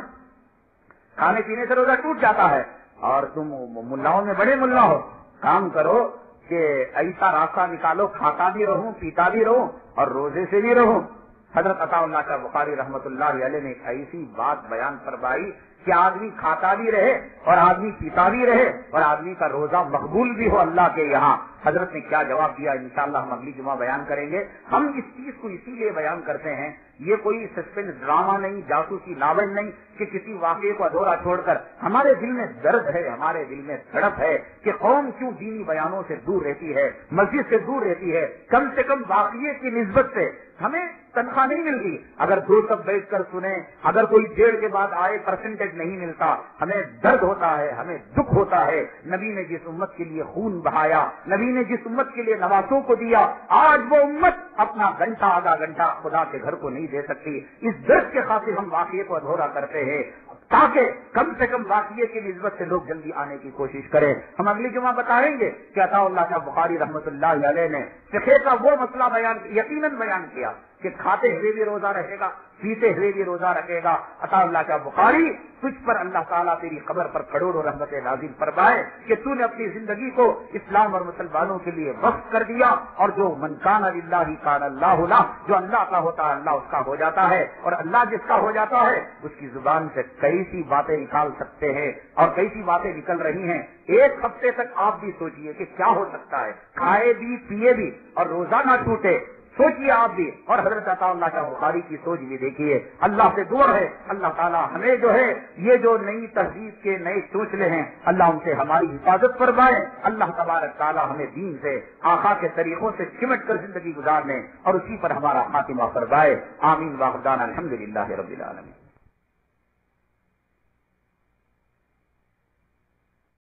کھانے پینے سے روزہ ٹوٹ جاتا ہے, اور تم ملاؤں میں بڑے ملا ہو. کام کرو کہ ایسا راستہ نکالو, کھاتا بھی رہوں, پیتا بھی رہوں اور روزے سے بھی رہوں. حضرت عطا اللہ کا بخاری رحمت اللہ علیہ نے ایسی بات بیان فرمائی کہ آدمی کھاتا بھی رہے اور آدمی پیتا بھی رہے اور آدمی کا روزہ مقبول بھی ہو اللہ کے یہاں. حضرت نے کیا جواب دیا انشاءاللہ ہم اگلی جمعہ بیان کریں گے. ہم اس چیز کو اسی لیے بیان کرتے ہیں, یہ کوئی سسپینس ڈرامہ نہیں, جاسوسی ناول نہیں کہ کسی واقعے کو ادھورا چھوڑ کر. ہمارے دل میں درد ہے, ہمارے دل میں تڑپ ہے کہ قوم کیوں دینی بیانوں سے دور رہتی ہے, مسجد سے دور رہتی ہے. کم سے کم واقعے کی نسبت سے ہمیں تنخواہ نہیں ملتی, اگر دو سب بیٹھ کر سنیں, اگر کوئی ڈیڑھ کے بعد آئے پرسنٹیج نہیں ملتا. ہمیں درد ہوتا ہے, ہمیں دکھ ہوتا ہے. نبی نے جس امت کے لیے خون بہایا, نبی نے جس امت کے لیے نوازوں کو دیا, آج وہ امت اپنا گھنٹہ آدھا گھنٹہ خدا کے گھر کو نہیں دے سکتی. اس درد کے خاطر ہم واقعے کو ادھورا کرتے ہیں تاکہ کم سے کم واقعے کی نسبت سے لوگ جلدی آنے کی کوشش کریں. ہم اگلی جمعہ بتائیں گے کہ عطا اللہ کا بخاری رحمۃ اللہ علیہ نے فقہ کا وہ مسئلہ بیان یقیناً بیان کیا کہ کھاتے ہوئے بھی روزہ رکھے گا, پیتے ہوئے بھی روزہ رکھے گا. عطا اللہ کا بخاری تجھ پر اللہ تعالیٰ تیری قبر پر کروڑوں رحمتیں نازل فرمائے کہ تو نے اپنی زندگی کو اسلام اور مسلمانوں کے لیے وقف کر دیا. اور جو من کان للہ کان اللہ لہ, جو اللہ کا ہوتا ہے اللہ اس کا ہو جاتا ہے, اور اللہ جس کا ہو جاتا ہے اس کی زبان سے کئی سی باتیں نکال سکتے ہیں اور کئی سی باتیں نکل رہی ہیں. ایک ہفتے تک آپ بھی سوچئے کہ کیا ہو سکتا ہے, کھائے بھی پیے بھی اور روزہ نہ ٹوٹے. سوچیے آپ بھی, اور حضرت عطا اللہ کا بخاری کی سوچ بھی دیکھیے. اللہ سے دعا ہے اللہ تعالیٰ ہمیں جو ہے یہ جو نئی تہذیب کے نئے چونچلے ہیں اللہ ان سے ہماری حفاظت فرمائے. اللہ تبارک تعالیٰ ہمیں دین سے آقا کے طریقوں سے چمٹ کر زندگی گزارنے اور اسی پر ہمارا خاتمہ فرمائے. آمین. واخر دعوانا الحمدللہ رب العالمین.